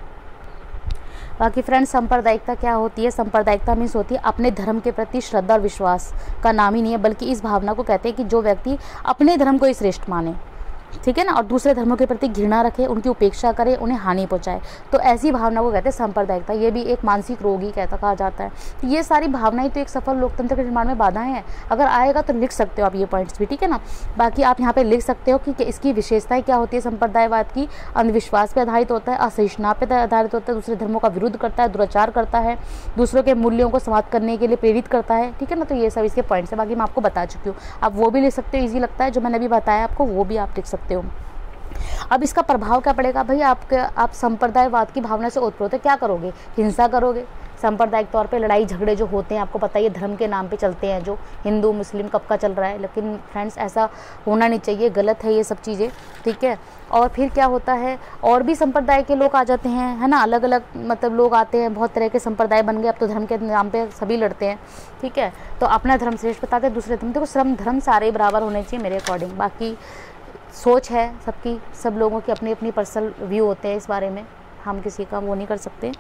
बाकी फ्रेंड्स, सांप्रदायिकता क्या होती है, सांप्रदायिकता मीन्स होती है अपने धर्म के प्रति श्रद्धा और विश्वास का नाम ही नहीं है, बल्कि इस भावना को कहते हैं कि जो व्यक्ति अपने धर्म को ही श्रेष्ठ माने, ठीक है ना, और दूसरे धर्मों के प्रति घृणा रखे, उनकी उपेक्षा करे, उन्हें हानि पहुंचाए। तो ऐसी भावना को कहते हैं सांप्रदायिकता। ये भी एक मानसिक रोगी कहा जाता है। तो ये सारी भावनाएं तो एक सफल लोकतंत्र के निर्माण में बाधाएं हैं। अगर आएगा तो लिख सकते हो आप ये पॉइंट्स भी, ठीक है ना। बाकी आप यहाँ पे लिख सकते हो कि इसकी विशेषताएं क्या होती है। संप्रदायवाद की अंधविश्वास पर आधारित होता है, असहिष्णुता पर आधारित होता है, दूसरे धर्मों का विरोध करता है, दुराचार करता है, दूसरों के मूल्यों को समाप्त करने के लिए प्रेरित करता है, ठीक है ना। तो ये सब इसके पॉइंट्स है, बाकी मैं आपको बता चुकी हूँ। आप वो भी लिख सकते हो, ईजी लगता है जो मैंने अभी बताया आपको, वो भी आप लिख सकते हो। अब इसका प्रभाव क्या पड़ेगा भाई, आप संप्रदायवाद की भावना से ओतप्रोत क्या करोगे, हिंसा करोगे। सांप्रदायिक तौर पे लड़ाई झगड़े जो होते हैं, आपको पता है ये धर्म के नाम पे चलते हैं, जो हिंदू मुस्लिम कब का चल रहा है। लेकिन फ्रेंड्स ऐसा होना नहीं चाहिए, गलत है ये सब चीज़ें, ठीक है। और फिर क्या होता है, और भी संप्रदाय के लोग आ जाते हैं, है ना, अलग अलग मतलब लोग आते हैं, बहुत तरह के संप्रदाय बन गए अब तो धर्म के नाम पे सभी लड़ते हैं, ठीक है। तो अपना धर्म श्रेष्ठ बताते हैं, दूसरे धर्म, देखो धर्म सारे बराबर होने चाहिए मेरे अकॉर्डिंग। बाकी सोच है सबकी, सब लोगों की अपनी अपनी पर्सनल व्यू होते हैं इस बारे में, हम किसी का वो नहीं कर सकते।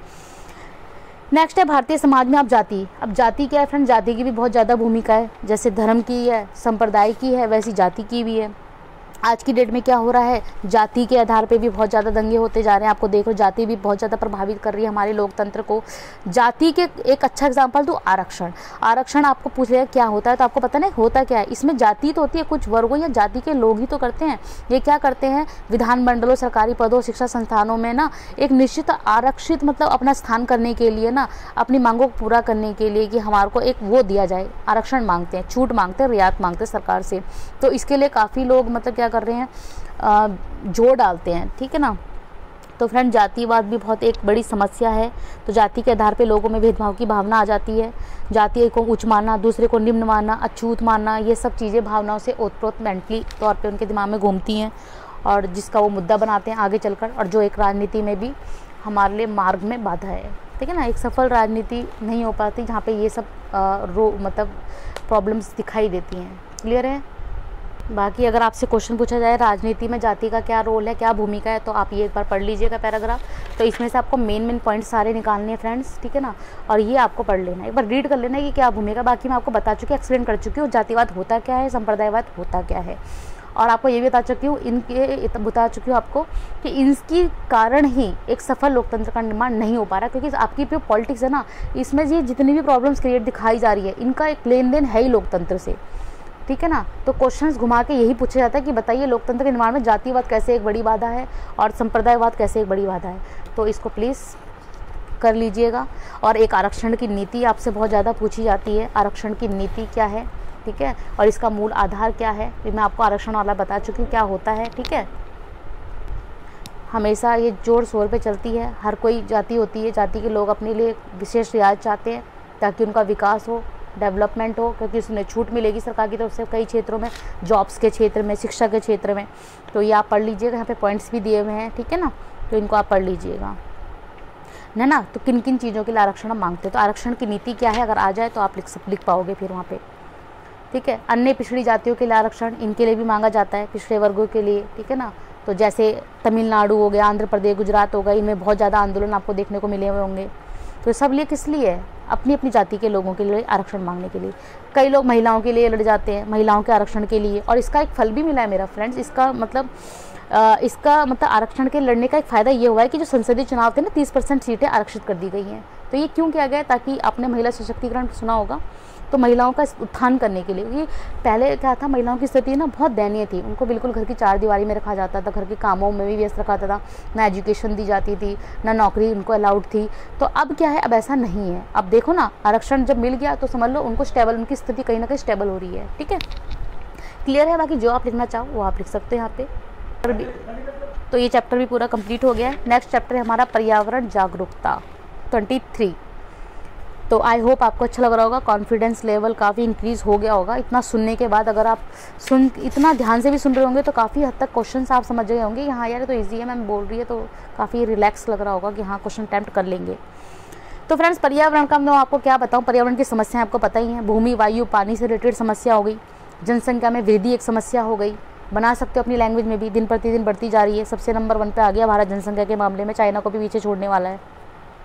नेक्स्ट है भारतीय समाज में अब जाति। अब जाति क्या है फ्रेंड, जाति की भी बहुत ज़्यादा भूमिका है। जैसे धर्म की है, संप्रदाय की है, वैसी जाति की भी है। आज की डेट में क्या हो रहा है, जाति के आधार पे भी बहुत ज़्यादा दंगे होते जा रहे हैं। आपको देखो जाति भी बहुत ज़्यादा प्रभावित कर रही है हमारे लोकतंत्र को। जाति के एक अच्छा एग्जांपल तो आरक्षण। आरक्षण आपको पूछ लिया क्या होता है, तो आपको पता नहीं होता क्या है। इसमें जाति तो होती है, कुछ वर्गों या जाति के लोग ही तो करते हैं। ये क्या करते हैं, विधानमंडलों, सरकारी पदों, शिक्षा संस्थानों में ना एक निश्चित आरक्षित मतलब अपना स्थान करने के लिए ना, अपनी मांगों को पूरा करने के लिए कि हमारे को एक वो दिया जाए, आरक्षण मांगते हैं, छूट मांगते हैं, रियायत मांगते हैं सरकार से। तो इसके लिए काफ़ी लोग मतलब क्या कर रहे हैं, जोर डालते हैं, ठीक है ना। तो फ्रेंड जातिवाद भी बहुत एक बड़ी समस्या है। तो जाति के आधार पे लोगों में भेदभाव की भावना आ जाती है। जाति को उच्च मानना, दूसरे को निम्न मानना, अछूत मानना, ये सब चीज़ें भावनाओं से ओतप्रोत मेंटली तौर पे उनके दिमाग में घूमती हैं और जिसका वो मुद्दा बनाते हैं आगे चलकर, और जो एक राजनीति में भी हमारे लिए मार्ग में बाधा है, ठीक है ना। एक सफल राजनीति नहीं हो पाती जहाँ पे ये सब मतलब प्रॉब्लम्स दिखाई देती हैं। क्लियर है। बाकी अगर आपसे क्वेश्चन पूछा जाए राजनीति में जाति का क्या रोल है, क्या भूमिका है, तो आप ये एक बार पढ़ लीजिएगा पैराग्राफ। तो इसमें से आपको मेन पॉइंट सारे निकालने हैं फ्रेंड्स, ठीक है ना। और ये आपको पढ़ लेना है, एक बार रीड कर लेना है कि क्या भूमिका। बाकी मैं आपको बता चुकी हूँ, एक्सप्लेन कर चुकी हूँ जातिवाद होता क्या है, संप्रदायवाद होता क्या है, और आपको ये भी बता चुकी हूँ आपको कि इनकी कारण ही एक सफल लोकतंत्र का निर्माण नहीं हो पा रहा, क्योंकि आपकी जो पॉलिटिक्स है ना, इसमें ये जितनी भी प्रॉब्लम्स क्रिएट दिखाई जा रही है, इनका एक लेन देन है ही लोकतंत्र से, ठीक है ना। तो क्वेश्चंस घुमा के यही पूछा जाता है कि बताइए लोकतंत्र के निर्माण में जातिवाद कैसे एक बड़ी बाधा है और संप्रदायवाद कैसे एक बड़ी बाधा है। तो इसको प्लीज़ कर लीजिएगा। और एक आरक्षण की नीति आपसे बहुत ज़्यादा पूछी जाती है, आरक्षण की नीति क्या है, ठीक है, और इसका मूल आधार क्या है, मैं आपको आरक्षण वाला बता चुकी हूँ क्या होता है, ठीक है। हमेशा ये जोर शोर पे चलती है, हर कोई जाति होती है, जाति के लोग अपने लिए विशेष रियायत चाहते हैं ताकि उनका विकास हो, डेवलपमेंट हो, क्योंकि उसमें छूट मिलेगी सरकार की तरफ से कई क्षेत्रों में, जॉब्स के क्षेत्र में, शिक्षा के क्षेत्र में। तो ये आप पढ़ लीजिएगा, यहाँ पे पॉइंट्स भी दिए हुए हैं, ठीक है ना। तो इनको आप पढ़ लीजिएगा, है ना। तो किन किन चीज़ों के लिए आरक्षण हम मांगते हैं, तो आरक्षण की नीति क्या है, अगर आ जाए तो आप लिख पाओगे फिर वहाँ पे, ठीक है। अन्य पिछड़ी जातियों के लिए आरक्षण, इनके लिए भी मांगा जाता है, पिछड़े वर्गों के लिए, ठीक है ना। तो जैसे तमिलनाडु हो गया, आंध्र प्रदेश, गुजरात हो गया, इनमें बहुत ज़्यादा आंदोलन आपको देखने को मिले हुए होंगे। तो सब लिए किस लिए है, अपनी अपनी जाति के लोगों के लिए आरक्षण मांगने के लिए। कई लोग महिलाओं के लिए लड़ जाते हैं, महिलाओं के आरक्षण के लिए, और इसका एक फल भी मिला है मेरा फ्रेंड्स। इसका मतलब आरक्षण के लड़ने का एक फ़ायदा ये हुआ है कि जो संसदीय चुनाव थे ना, 30% सीटें आरक्षित कर दी गई हैं। तो ये क्यों किया गया, ताकि आपने महिला सशक्तिकरण सुना होगा, तो महिलाओं का उत्थान करने के लिए। ये पहले क्या था, महिलाओं की स्थिति ना बहुत दयनीय थी, उनको बिल्कुल घर की चार दीवारी में रखा जाता था, घर के कामों में भी व्यस्त रखा जाता था, ना एजुकेशन दी जाती थी, ना नौकरी उनको अलाउड थी। तो अब क्या है, अब ऐसा नहीं है। अब देखो ना, आरक्षण जब मिल गया तो समझ लो उनको स्टेबल, उनकी स्थिति कहीं ना कहीं स्टेबल हो रही है, ठीक है। क्लियर है। बाकी जो आप लिखना चाहो वो आप लिख सकते हैं यहाँ पे। तो ये चैप्टर भी पूरा कंप्लीट हो गया है। नेक्स्ट चैप्टर है हमारा पर्यावरण जागरूकता 23। तो आई होप आपको अच्छा लग रहा होगा, कॉन्फिडेंस लेवल काफ़ी इंक्रीज़ हो गया होगा इतना सुनने के बाद। अगर आप इतना ध्यान से भी सुन रहे होंगे तो काफ़ी हद तक क्वेश्चंस आप समझ गए होंगे, हाँ यार तो इजी है, मैम बोल रही है, तो काफ़ी रिलैक्स लग रहा होगा कि हाँ क्वेश्चन अटेम्प्ट कर लेंगे। तो फ्रेंड्स पर्यावरण का मैं आपको क्या बताऊँ, पर्यावरण की समस्याएं आपको पता ही हैं। भूमि, वायु, पानी से रिलेटेड समस्या हो गई, जनसंख्या में वृद्धि एक समस्या हो गई, बना सकते हो अपनी लैंग्वेज में भी, दिन प्रतिदिन बढ़ती जा रही है। सबसे नंबर 1 पे आ गया भारत जनसंख्या के मामले में, चाइना को भी पीछे छोड़ने वाला है।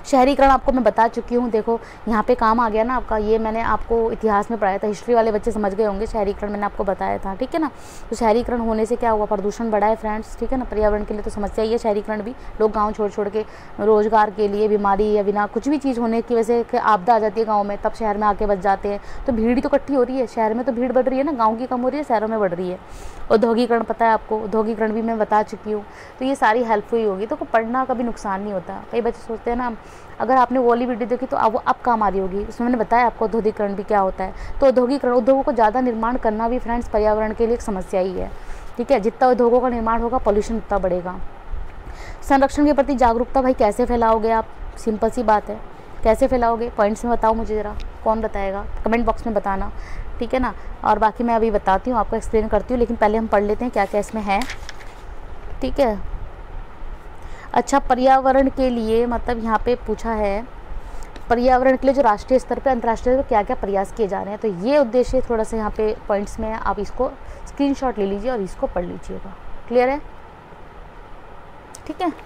शहरीकरण आपको मैं बता चुकी हूँ। देखो यहाँ पे काम आ गया ना आपका, ये मैंने आपको इतिहास में पढ़ाया था, हिस्ट्री वाले बच्चे समझ गए होंगे। शहरीकरण मैंने आपको बताया था, ठीक है ना। तो शहरीकरण होने से क्या हुआ, प्रदूषण बढ़ा है फ्रेंड्स, ठीक है ना। पर्यावरण के लिए तो समस्या ही है शहरीकरण भी। लोग गाँव छोड़ छोड़ के रोजगार के लिए, बीमारी या बिना कुछ भी चीज़ होने की वजह से आपदा आ जाती है गाँव में, तब शहर में आके बच जाते हैं। तो भीड़ तो इकट्ठी हो रही है, शहर में तो भीड़ बढ़ रही है ना, गाँव की कम हो रही है, शहरों में बढ़ रही है। औद्योगिकरण पता है आपको, औद्योगिकरण भी मैं बता चुकी हूँ। तो ये सारी हेल्प हुई होगी। तो पढ़ना कभी नुकसान नहीं होता। कई बच्चे सोचते हैं ना, अगर आपने वो वाली वीडियो देखी तो वो अब काम आ रही होगी, उसमें मैंने बताया आपको औद्योगिकरण भी क्या होता है। तो औद्योगिकरण, उद्योगों को ज़्यादा निर्माण करना भी फ्रेंड्स पर्यावरण के लिए एक समस्या ही है, ठीक है। जितना उद्योगों का निर्माण होगा पॉल्यूशन उतना बढ़ेगा। संरक्षण के प्रति जागरूकता भाई कैसे फैलाओगे आप, सिंपल सी बात है, कैसे फैलाओगे, पॉइंट्स में बताओ मुझे ज़रा, कौन बताएगा, कमेंट बॉक्स में बताना, ठीक है ना। और बाकी मैं अभी बताती हूँ, आपको एक्सप्लेन करती हूँ, लेकिन पहले हम पढ़ लेते हैं क्या क्या इसमें है, ठीक है। अच्छा, पर्यावरण के लिए मतलब यहाँ पे पूछा है, पर्यावरण के लिए जो राष्ट्रीय स्तर पे, अंतर्राष्ट्रीय स्तर पे क्या क्या प्रयास किए जा रहे हैं। तो ये उद्देश्य थोड़ा सा यहाँ पे पॉइंट्स में है, आप इसको स्क्रीनशॉट ले लीजिए और इसको पढ़ लीजिएगा। क्लियर है, ठीक है।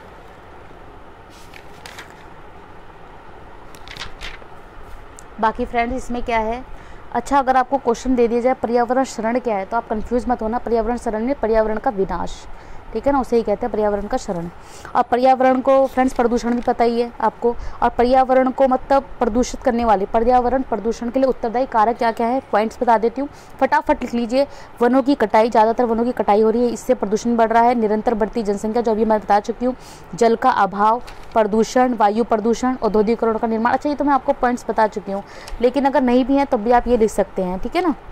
बाकी फ्रेंड्स इसमें क्या है, अच्छा अगर आपको क्वेश्चन दे दिया जाए पर्यावरण शरण क्या है, तो आप कंफ्यूज मत होना। पर्यावरण शरण में पर्यावरण का विनाश, ठीक है ना, उसे ही कहते हैं पर्यावरण का शरण। और पर्यावरण को फ्रेंड्स प्रदूषण भी पता ही है आपको। और पर्यावरण को मतलब प्रदूषित करने वाले, पर्यावरण प्रदूषण के लिए उत्तरदायी कारक क्या क्या है, पॉइंट्स बता देती हूँ, फटाफट लिख लीजिए। वनों की कटाई, ज़्यादातर वनों की कटाई हो रही है, इससे प्रदूषण बढ़ रहा है। निरंतर बढ़ती जनसंख्या, जो अभी मैं बता चुकी हूँ। जल का अभाव, प्रदूषण, वायु प्रदूषण, औद्योगिकरण का निर्माण। अच्छा ये तो मैं आपको पॉइंट्स बता चुकी हूँ, लेकिन अगर नहीं भी है तब भी आप ये लिख सकते हैं, ठीक है ना।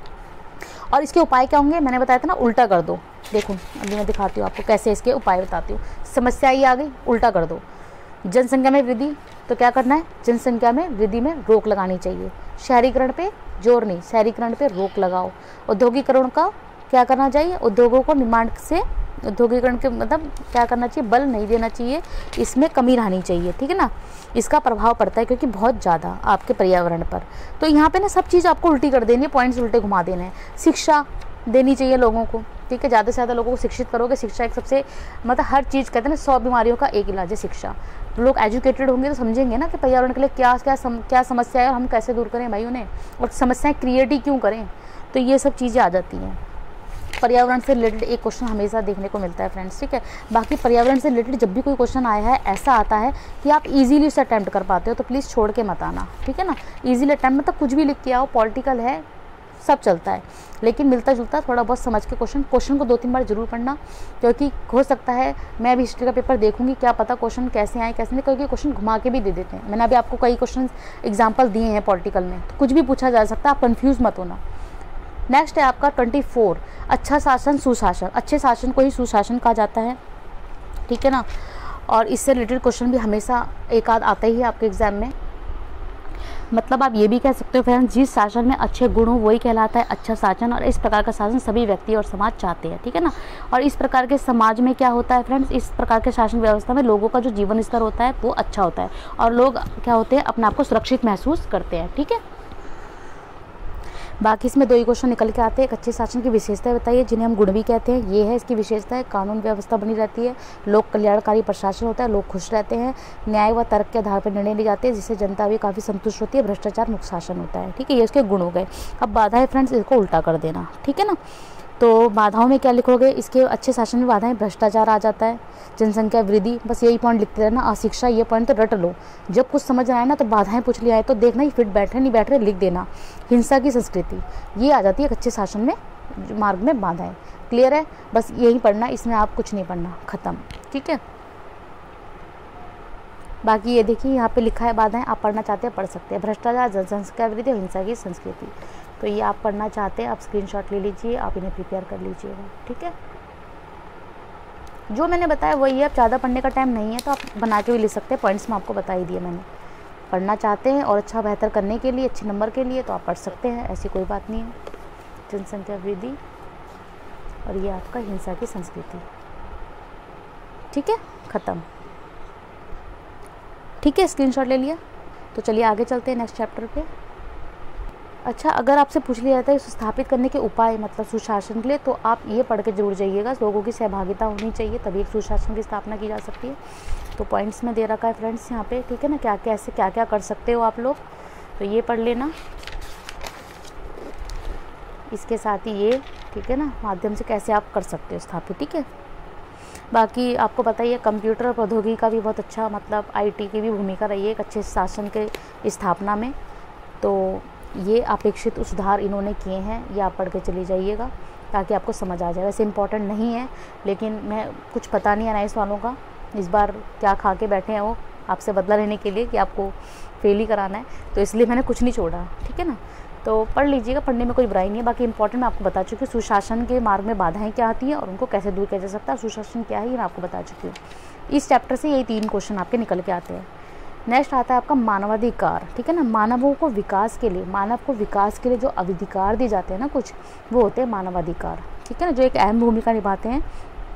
और इसके उपाय क्या होंगे, मैंने बताया था ना, उल्टा कर दो। देखो अभी मैं दिखाती हूँ आपको कैसे इसके उपाय बताती हूँ। समस्या ही आ गई, उल्टा कर दो। जनसंख्या में वृद्धि, तो क्या करना है, जनसंख्या में वृद्धि में रोक लगानी चाहिए। शहरीकरण पे जोर नहीं, शहरीकरण पे रोक लगाओ। औद्योगिकरण का क्या करना चाहिए, उद्योगों को निर्माण से, औद्योगिकरण के मतलब क्या करना चाहिए, बल नहीं देना चाहिए, इसमें कमी रहनी चाहिए, ठीक है ना। इसका प्रभाव पड़ता है क्योंकि बहुत ज़्यादा आपके पर्यावरण पर। तो यहाँ पे ना सब चीज़ आपको उल्टी कर देनी है, पॉइंट्स उल्टे घुमा देने हैं। शिक्षा देनी चाहिए लोगों को, ठीक है, ज़्यादा से ज़्यादा लोगों को शिक्षित करोगे। शिक्षा एक सबसे मतलब हर चीज़ कहते हैं ना, 100 बीमारियों का एक इलाज है शिक्षा। लोग एजुकेटेड होंगे तो समझेंगे ना कि पर्यावरण के लिए क्या समस्या है और हम कैसे दूर करें भाई उन्हें, और समस्याएं क्रिएट ही क्यों करें। तो ये सब चीज़ें आ जाती हैं। पर्यावरण से रिलेटेड एक क्वेश्चन हमेशा देखने को मिलता है फ्रेंड्स, ठीक है। बाकी पर्यावरण से रिलेटेड जब भी कोई क्वेश्चन आया है, ऐसा आता है कि आप इजीली उसे अटैम्प्ट कर पाते हो, तो प्लीज़ छोड़ के मत आना, ठीक है ना। इजीली अटैम्प्ट मतलब कुछ भी लिख के आओ, पॉलिटिकल है, सब चलता है, लेकिन मिलता जुलता थोड़ा बहुत समझ के क्वेश्चन को 2-3 बार जरूर पढ़ना, क्योंकि हो सकता है मैं भी हिस्ट्री का पेपर देखूंगी, क्या पता क्वेश्चन कैसे आए कैसे नहीं, क्योंकि क्वेश्चन घुमा के भी दे देते हैं। मैंने अभी आपको कई क्वेश्चन एग्जाम्पल दिए हैं पॉलिटिकल में, तो कुछ भी पूछा जा सकता है, आप कन्फ्यूज़ मत होना। नेक्स्ट है आपका 24, अच्छा शासन सुशासन। अच्छे शासन को ही सुशासन कहा जाता है, ठीक है ना। और इससे रिलेटेड क्वेश्चन भी हमेशा एक आध आता ही है आपके एग्जाम में। मतलब आप ये भी कह सकते हो फ्रेंड्स, जिस शासन में अच्छे गुण हो वही कहलाता है अच्छा शासन, और इस प्रकार का शासन सभी व्यक्ति और समाज चाहते हैं, ठीक है ना। और इस प्रकार के समाज में क्या होता है फ्रेंड्स, इस प्रकार के शासन व्यवस्था में लोगों का जो जीवन स्तर होता है वो अच्छा होता है, और लोग क्या होते हैं, अपने आप को सुरक्षित महसूस करते हैं, ठीक है। बाकी इसमें 2 ही क्वेश्चन निकल के आते हैं। एक अच्छे शासन की विशेषताएं बताइए, जिन्हें हम गुण भी कहते हैं, ये है इसकी विशेषता है। कानून व्यवस्था बनी रहती है, लोक कल्याणकारी प्रशासन होता है, लोग खुश रहते हैं, न्याय व तर्क के आधार पर निर्णय लिए जाते हैं, जिससे जनता भी काफ़ी संतुष्ट होती है, भ्रष्टाचार मुक्त शासन होता है, ठीक है। ये इसके गुण हो गए। अब बाधा है फ्रेंड्स, इसको उल्टा कर देना, ठीक है ना। तो बाधाओं में क्या लिखोगे, इसके अच्छे शासन में बाधाएं, भ्रष्टाचार आ जाता है, जनसंख्या वृद्धि, बस यही पॉइंट लिखते रहना। अशिक्षा, ये पॉइंट तो रट लो, जब कुछ समझ आए ना तो बाधाएं पूछ लिया है तो देखना ही फिट बैठ रहे नहीं बैठ रहे लिख देना। हिंसा की संस्कृति, ये आ जाती है अच्छे शासन में, मार्ग में बाधाएं। क्लियर है, बस यही पढ़ना, इसमें आप कुछ नहीं पढ़ना, खत्म, ठीक है। बाकी ये देखिए यहाँ पे लिखा है बाधाएं, आप पढ़ना चाहते हैं पढ़ सकते हैं। भ्रष्टाचार, जनसंख्या वृद्धि और हिंसा की संस्कृति, तो ये आप पढ़ना चाहते हैं, आप स्क्रीनशॉट ले लीजिए, आप इन्हें प्रिपेयर कर लीजिएगा, ठीक है। जो मैंने बताया वही है, अब ज़्यादा पढ़ने का टाइम नहीं है तो आप बना के भी लिख सकते हैं, पॉइंट्स में आपको बता ही दिए मैंने। पढ़ना चाहते हैं और अच्छा बेहतर करने के लिए, अच्छे नंबर के लिए, तो आप पढ़ सकते हैं, ऐसी कोई बात नहीं है। जनसंख्या वृद्धि और ये आपका हिंसा की संस्कृति, ठीक है, ख़त्म, ठीक है। स्क्रीनशॉट ले लिया, तो चलिए आगे चलते हैं नेक्स्ट चैप्टर पे। अच्छा, अगर आपसे पूछ लिया जाता है इसे स्थापित करने के उपाय मतलब सुशासन के लिए, तो आप ये पढ़ के जरूर जाइएगा, लोगों की सहभागिता होनी चाहिए तभी एक सुशासन की स्थापना की जा सकती है। तो पॉइंट्स में दे रखा है फ्रेंड्स यहाँ पे, ठीक है ना, क्या कैसे क्या क्या कर सकते हो आप लोग, तो ये पढ़ लेना। इसके साथ ही ये, ठीक है ना, माध्यम से कैसे आप कर सकते हो स्थापित, ठीक है। बाकी आपको पता ही है कंप्यूटर और प्रौद्योगिकी का भी बहुत अच्छा मतलब आईटी की भी भूमिका रही है एक अच्छे शासन के स्थापना में। तो ये अपेक्षित सुधार इन्होंने किए हैं, ये आप पढ़ के चली जाइएगा ताकि आपको समझ आ जाए। वैसे इंपॉर्टेंट नहीं है, लेकिन मैं कुछ पता नहीं है नाइस वालों का इस बार क्या खा के बैठे हैं वो आपसे बदला लेने के लिए कि आपको फेल ही कराना है, तो इसलिए मैंने कुछ नहीं छोड़ा, ठीक है ना। तो पढ़ लीजिएगा, पढ़ने में कोई बुराई नहीं है। बाकी इंपॉर्टेंट मैं आपको बता चुकी हूँ सुशासन के मार्ग में बाधाएं क्या आती हैं और उनको कैसे दूर किया जा सकता है, सुशासन क्या है ये मैं आपको बता चुकी हूँ। इस चैप्टर से यही 3 क्वेश्चन आपके निकल के आते हैं। नेक्स्ट आता है आपका मानवाधिकार, ठीक है ना। मानवों को विकास के लिए, मानव को विकास के लिए जो अधिकार दिए जाते हैं ना कुछ, वो होते हैं मानवाधिकार, ठीक है ना, जो एक अहम भूमिका निभाते हैं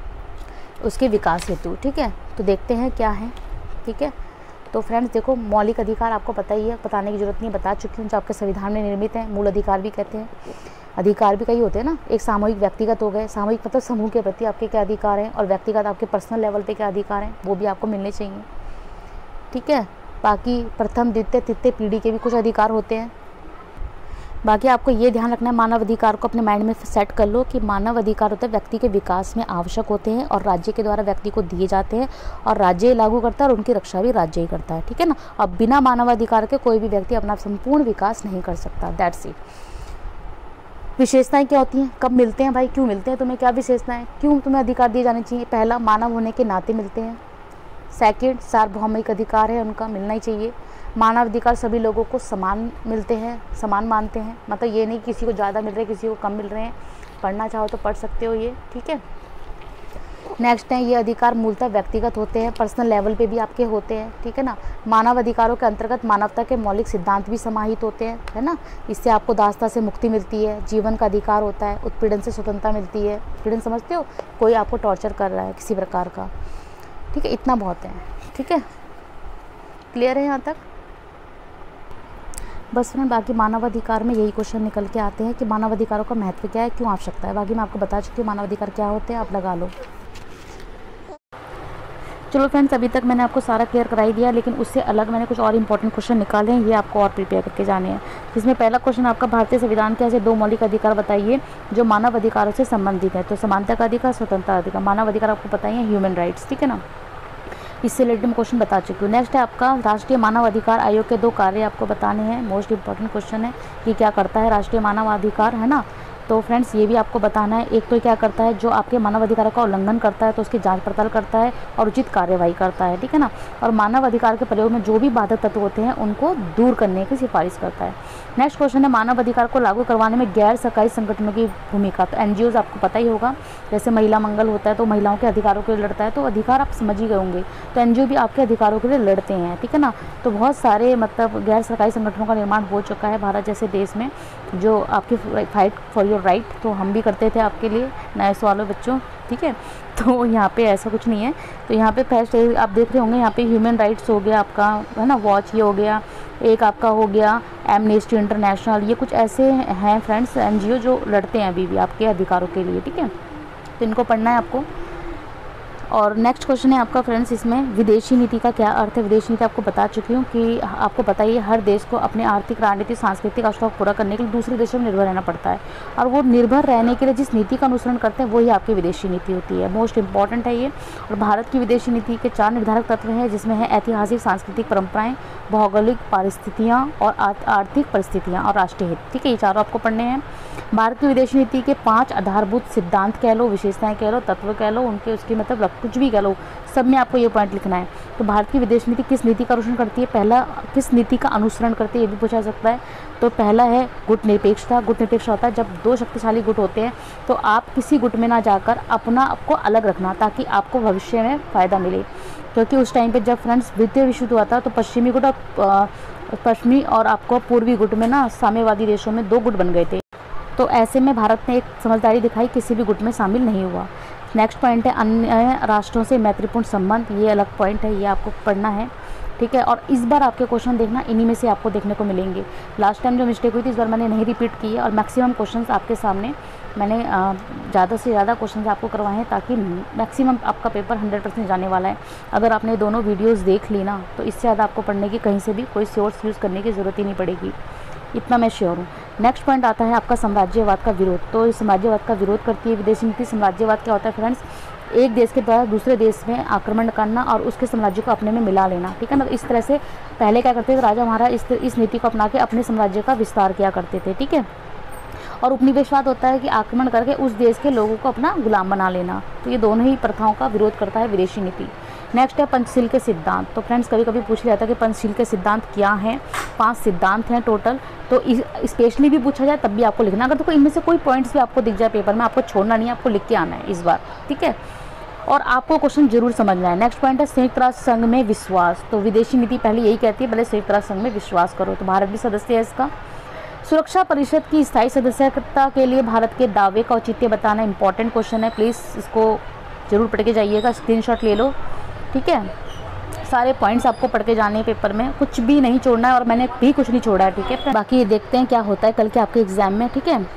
उसके विकास हेतु, ठीक है। तो देखते हैं क्या है, ठीक है। तो फ्रेंड्स देखो, मौलिक अधिकार आपको पता ही है, बताने की जरूरत नहीं, बता चुकी हूँ, जो आपके संविधान में निर्मित हैं। मूल अधिकार भी कहते हैं, अधिकार भी कई होते हैं ना, एक सामूहिक व्यक्तिगत हो गए, सामूहिक मतलब समूह के प्रति आपके क्या अधिकार हैं, और व्यक्तिगत आपके पर्सनल लेवल पे क्या अधिकार हैं, वो भी आपको मिलने चाहिए, ठीक है। बाकी प्रथम द्वितीय तृतीय पीढ़ी के भी कुछ अधिकार होते हैं। बाकी आपको ये ध्यान रखना है, मानव अधिकार को अपने माइंड में सेट कर लो कि मानव अधिकार होते हैं व्यक्ति के विकास में आवश्यक होते हैं और राज्य के द्वारा व्यक्ति को दिए जाते हैं, और राज्य लागू करता है और उनकी रक्षा भी राज्य ही करता है, ठीक है ना। अब बिना मानव अधिकार के कोई भी व्यक्ति अपना संपूर्ण विकास नहीं कर सकता, दैट्स इट। विशेषताएं क्या होती हैं, कब मिलते हैं भाई, क्यों मिलते हैं, तुम्हें क्या विशेषताएं, क्यों तुम्हें अधिकार दिए जाने चाहिए। पहला, मानव होने के नाते मिलते हैं। सेकंड, सार्वभौमिक अधिकार है उनका, मिलना ही चाहिए। मानव अधिकार सभी लोगों को समान मिलते हैं, समान मानते हैं, मतलब ये नहीं किसी को ज़्यादा मिल रहे किसी को कम मिल रहे हैं। पढ़ना चाहो तो पढ़ सकते हो ये, ठीक है। नेक्स्ट है, ये अधिकार मूलतः व्यक्तिगत होते हैं, पर्सनल लेवल पे भी आपके होते हैं, ठीक है ना। मानव अधिकारों के अंतर्गत मानवता के मौलिक सिद्धांत भी समाहित होते हैं, है ना। इससे आपको दासता से मुक्ति मिलती है, जीवन का अधिकार होता है, उत्पीड़न से स्वतंत्रता मिलती है। उत्पीड़न समझते हो, कोई आपको टॉर्चर कर रहा है किसी प्रकार का, ठीक है, इतना बहुत है, ठीक है। क्लियर है यहाँ तक? बस फ्रेंड, बाकी मानवाधिकार में यही क्वेश्चन निकल के आते हैं कि मानवाधिकारों का महत्व क्या है, क्यों आवश्यकता है। बाकी मैं आपको बता चुकी हूँ मानवाधिकार क्या होते हैं, आप लगा लो। चलो फ्रेंड्स, अभी तक मैंने आपको सारा क्लियर कराई दिया, लेकिन उससे अलग मैंने कुछ और इंपॉर्टेंट क्वेश्चन निकाले हैं, ये आपको और प्रिपेयर करके जाने हैं। जिसमें पहला क्वेश्चन आपका, भारतीय संविधान के ऐसे 2 मौलिक अधिकार बताइए जो मानव अधिकारों से संबंधित है। तो समानता का अधिकार, स्वतंत्रता अधिकार। मानव अधिकार आपको पता ही है, ह्यूमन राइट्स, ठीक है ना। इससे रिलेटेड मैं क्वेश्चन बता चुकी हूँ। नेक्स्ट है आपका, राष्ट्रीय मानव अधिकार आयोग के 2 कार्य आपको बताने हैं। मोस्ट इंपॉर्टेंट क्वेश्चन है कि क्या करता है राष्ट्रीय मानव अधिकार, है ना। तो फ्रेंड्स ये भी आपको बताना है। एक तो क्या करता है, जो आपके मानव अधिकारों का उल्लंघन करता है तो उसकी जांच पड़ताल करता है और उचित कार्यवाही करता है, ठीक है ना। और मानव अधिकार के प्रयोग में जो भी बाधक तत्व होते हैं उनको दूर करने की सिफारिश करता है। नेक्स्ट क्वेश्चन है, मानव अधिकार को लागू करवाने में गैर सरकारी संगठनों की भूमिका। तो एनजीओज आपको पता ही होगा, जैसे महिला मंगल होता है तो महिलाओं के अधिकारों के लिए लड़ता है, तो अधिकार आप समझ ही गए होंगे। तो एनजीओ भी आपके अधिकारों के लिए लड़ते हैं, ठीक है ना। तो बहुत सारे मतलब गैर सरकारी संगठनों का निर्माण हो चुका है भारत जैसे देश में, जो आपकी फाइट फॉर योर राइट, तो हम भी करते थे आपके लिए नए सवालों बच्चों, ठीक है। तो यहाँ पे ऐसा कुछ नहीं है। तो यहाँ पे फर्स्ट आप देख रहे होंगे, यहाँ पे ह्यूमन राइट्स हो गया आपका, है ना, वॉच ये हो गया, एक आपका हो गया एमनेस्टी इंटरनेशनल, ये कुछ ऐसे हैं फ्रेंड्स एनजीओ जो लड़ते हैं अभी भी आपके अधिकारों के लिए, ठीक है। तो इनको पढ़ना है आपको। और नेक्स्ट क्वेश्चन है आपका फ्रेंड्स, इसमें विदेशी नीति का क्या अर्थ है। विदेशी नीति आपको बता चुकी हूँ कि आपको पता ही है, हर देश को अपने आर्थिक, राजनीतिक, सांस्कृतिक आवश्यकता पूरा करने के लिए दूसरे देशों में निर्भर रहना पड़ता है, और वो निर्भर रहने के लिए जिस नीति का अनुसरण करते हैं वही आपकी विदेशी नीति होती है। मोस्ट इंपॉर्टेंट है ये। और भारत की विदेशी नीति के 4 निर्धारक तत्व हैं, जिसमें है ऐतिहासिक सांस्कृतिक परंपराएं, भौगोलिक परिस्थितियाँ और आर्थिक परिस्थितियाँ और राष्ट्रीय हित, ठीक है। ये चारों आपको पढ़ने हैं। भारत की विदेशी नीति के 5 आधारभूत सिद्धांत कह लो, विशेषताएं कह लो, तत्व कह लो, उनके उसकी मतलब कुछ भी कह लो, सब में आपको ये पॉइंट लिखना है। तो भारत की विदेश नीति किस नीति का अनुसरण करती है, पहला किस नीति का अनुसरण करती है, ये भी पूछा जा सकता है। तो पहला है गुट निरपेक्षता। गुट निरपेक्ष होता है जब 2 शक्तिशाली गुट होते हैं तो आप किसी गुट में ना जाकर अपना आपको अलग रखना, ताकि आपको भविष्य में फ़ायदा मिले। क्योंकि उस टाइम पे जब फ्रेंड्स द्वितीय विश्व युद्ध हुआ था तो पश्चिमी गुट और पश्चिमी और आपको पूर्वी गुट में ना साम्यवादी देशों में 2 गुट बन गए थे। तो ऐसे में भारत ने एक समझदारी दिखाई, किसी भी गुट में शामिल नहीं हुआ। नेक्स्ट पॉइंट है अन्य राष्ट्रों से मैत्रीपूर्ण संबंध, ये अलग पॉइंट है, ये आपको पढ़ना है। ठीक है। और इस बार आपके क्वेश्चन देखना इन्हीं में से आपको देखने को मिलेंगे। लास्ट टाइम जो मिस्टेक हुई थी इस बार मैंने नहीं रिपीट की है और मैक्सिमम क्वेश्चंस आपके सामने मैंने ज़्यादा से ज़्यादा क्वेश्चंस आपको करवाए हैं ताकि मैक्सिमम आपका पेपर 100% जाने वाला है। अगर आपने दोनों वीडियोस देख ली ना तो इससे ज़्यादा आपको पढ़ने की कहीं से भी कोई सोर्स यूज़ करने की ज़रूरत ही नहीं पड़ेगी, इतना मैं श्योर हूँ। नेक्स्ट पॉइंट आता है आपका साम्राज्यवाद का विरोध। तो साम्राज्यवाद का विरोध करती है विदेशी नीति। साम्राज्यवाद क्या होता है फ्रेंड्स, एक देश के द्वारा दूसरे देश में आक्रमण करना और उसके साम्राज्य को अपने में मिला लेना, ठीक है ना। इस तरह से पहले क्या करते थे राजा महाराज इस नीति को अपना के अपने साम्राज्य का विस्तार किया करते थे, ठीक है। और उपनिवेशवाद होता है कि आक्रमण करके उस देश के लोगों को अपना गुलाम बना लेना। तो ये दोनों ही प्रथाओं का विरोध करता है विदेशी नीति। नेक्स्ट है पंचशील के सिद्धांत। तो फ्रेंड्स कभी कभी पूछ लिया था कि पंचशील के सिद्धांत क्या हैं। 5 सिद्धांत हैं टोटल, तो स्पेशली भी पूछा जाए तब भी आपको लिखना। अगर तो इनमें से कोई पॉइंट्स भी आपको दिख जाए पेपर में, आपको छोड़ना नहीं है, आपको लिख के आना है इस बार, ठीक है। और आपको क्वेश्चन जरूर समझना है। नेक्स्ट पॉइंट है संयुक्त राष्ट्र संघ में विश्वास। तो विदेशी नीति पहले यही कहती है पहले संयुक्त राष्ट्र संघ में विश्वास करो, तो भारत भी सदस्य है इसका। सुरक्षा परिषद की स्थायी सदस्यता के लिए भारत के दावे का औचित्य बताना इंपॉर्टेंट क्वेश्चन है, प्लीज़ इसको जरूर पढ़ के जाइएगा, स्क्रीनशॉट ले लो, ठीक है। सारे पॉइंट्स आपको पढ़ के जाने हैं पेपर में, कुछ भी नहीं छोड़ना है और मैंने भी कुछ नहीं छोड़ा है, ठीक है। बाकी ये देखते हैं क्या होता है कल के आपके एग्जाम में, ठीक है।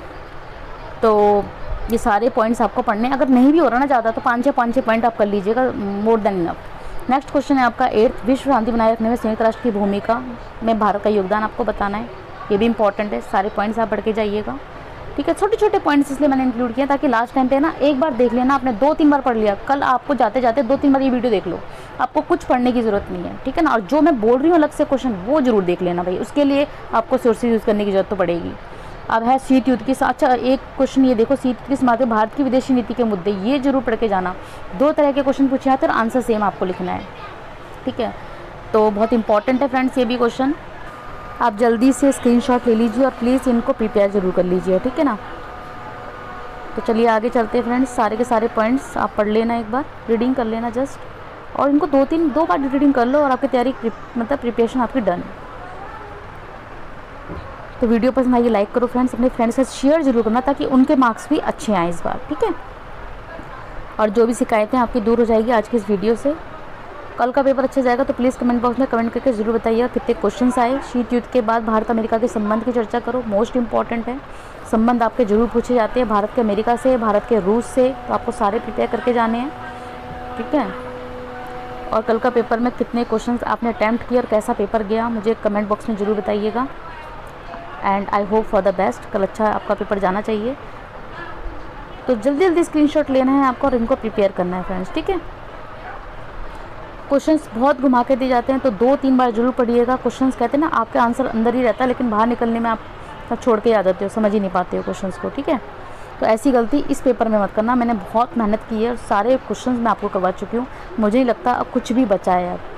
तो ये सारे पॉइंट्स आपको पढ़ने, अगर नहीं भी हो रहा ना ज़्यादा तो 5-6 पॉइंट आप कर लीजिएगा, more than enough. Next question है आपका 8th, विश्व शांति बनाए रखने में संयुक्त राष्ट्र की भूमिका में भारत का योगदान आपको बताना है, ये भी इंपॉर्टेंट है। सारे पॉइंट्स आप पढ़ के जाइएगा, ठीक है। छोटे छोटे पॉइंट्स इसलिए मैंने इंक्लूड किया ताकि लास्ट टाइम पे ना एक बार देख लेना, आपने 2-3 बार पढ़ लिया, कल आपको जाते जाते 2-3 बार ये वीडियो देख लो, आपको कुछ पढ़ने की जरूरत नहीं है, ठीक है ना। और जो मैं बोल रही हूँ अलग से क्वेश्चन वो जरूर देख लेना भाई, उसके लिए आपको सोर्सेज यूज़ करने की जरूरत तो पड़ेगी। अब है शीत युद्ध की, अच्छा एक क्वेश्चन ये देखो, शीत युद्ध की समाप्ति भारत की विदेशी नीति के मुद्दे, ये जरूर पढ़ के जाना। 2 तरह के क्वेश्चन पूछे जाते हैं और आंसर सेम आपको लिखना है, ठीक है। तो बहुत इंपॉर्टेंट है फ्रेंड्स ये भी क्वेश्चन, आप जल्दी से स्क्रीनशॉट ले लीजिए और प्लीज़ इनको प्रिपेयर जरूर कर लीजिए, ठीक है ना। तो चलिए आगे चलते हैं फ्रेंड्स, सारे के सारे पॉइंट्स आप पढ़ लेना, एक बार रीडिंग कर लेना जस्ट, और इनको 2 बार रीडिंग कर लो और आपकी तैयारी मतलब प्रिपरेशन आपकी डन। तो वीडियो पसंद आइए लाइक करो फ्रेंड्स, अपने फ्रेंड्स के साथ शेयर जरूर करना ताकि उनके मार्क्स भी अच्छे आए इस बार, ठीक है। और जो भी शिकायतें आपकी दूर हो जाएगी आज की इस वीडियो से। कल का पेपर अच्छा जाएगा तो प्लीज़ कमेंट बॉक्स में कमेंट करके जरूर बताइए कितने क्वेश्चंस आए। शीत युद्ध के बाद भारत अमेरिका के संबंध की चर्चा करो, मोस्ट इंपॉर्टेंट है। संबंध आपके जरूर पूछे जाते हैं भारत के अमेरिका से, भारत के रूस से, तो आपको सारे प्रिपेयर करके जाने हैं, ठीक है। और कल का पेपर में कितने क्वेश्चंस आपने अटैम्प्ट किया और कैसा पेपर गया मुझे कमेंट बॉक्स में ज़रूर बताइएगा। And I hope for the best, कल अच्छा आपका पेपर जाना चाहिए। तो जल्दी जल्दी स्क्रीनशॉट लेना है आपको और इनको प्रिपेयर करना है फ्रेंड्स, ठीक है। क्वेश्चंस बहुत घुमा के दिए जाते हैं तो 2-3 बार जरूर पढ़िएगा। क्वेश्चंस कहते हैं ना आपके आंसर अंदर ही रहता है लेकिन बाहर निकलने में आप छोड़ के याद आते हो, समझ ही नहीं पाते हो क्वेश्चंस को, ठीक है। तो ऐसी गलती इस पेपर में मत करना। मैंने बहुत मेहनत की है और सारे क्वेश्चंस मैं आपको करवा चुकी हूँ, मुझे नहीं लगता अब कुछ भी बचा है अब।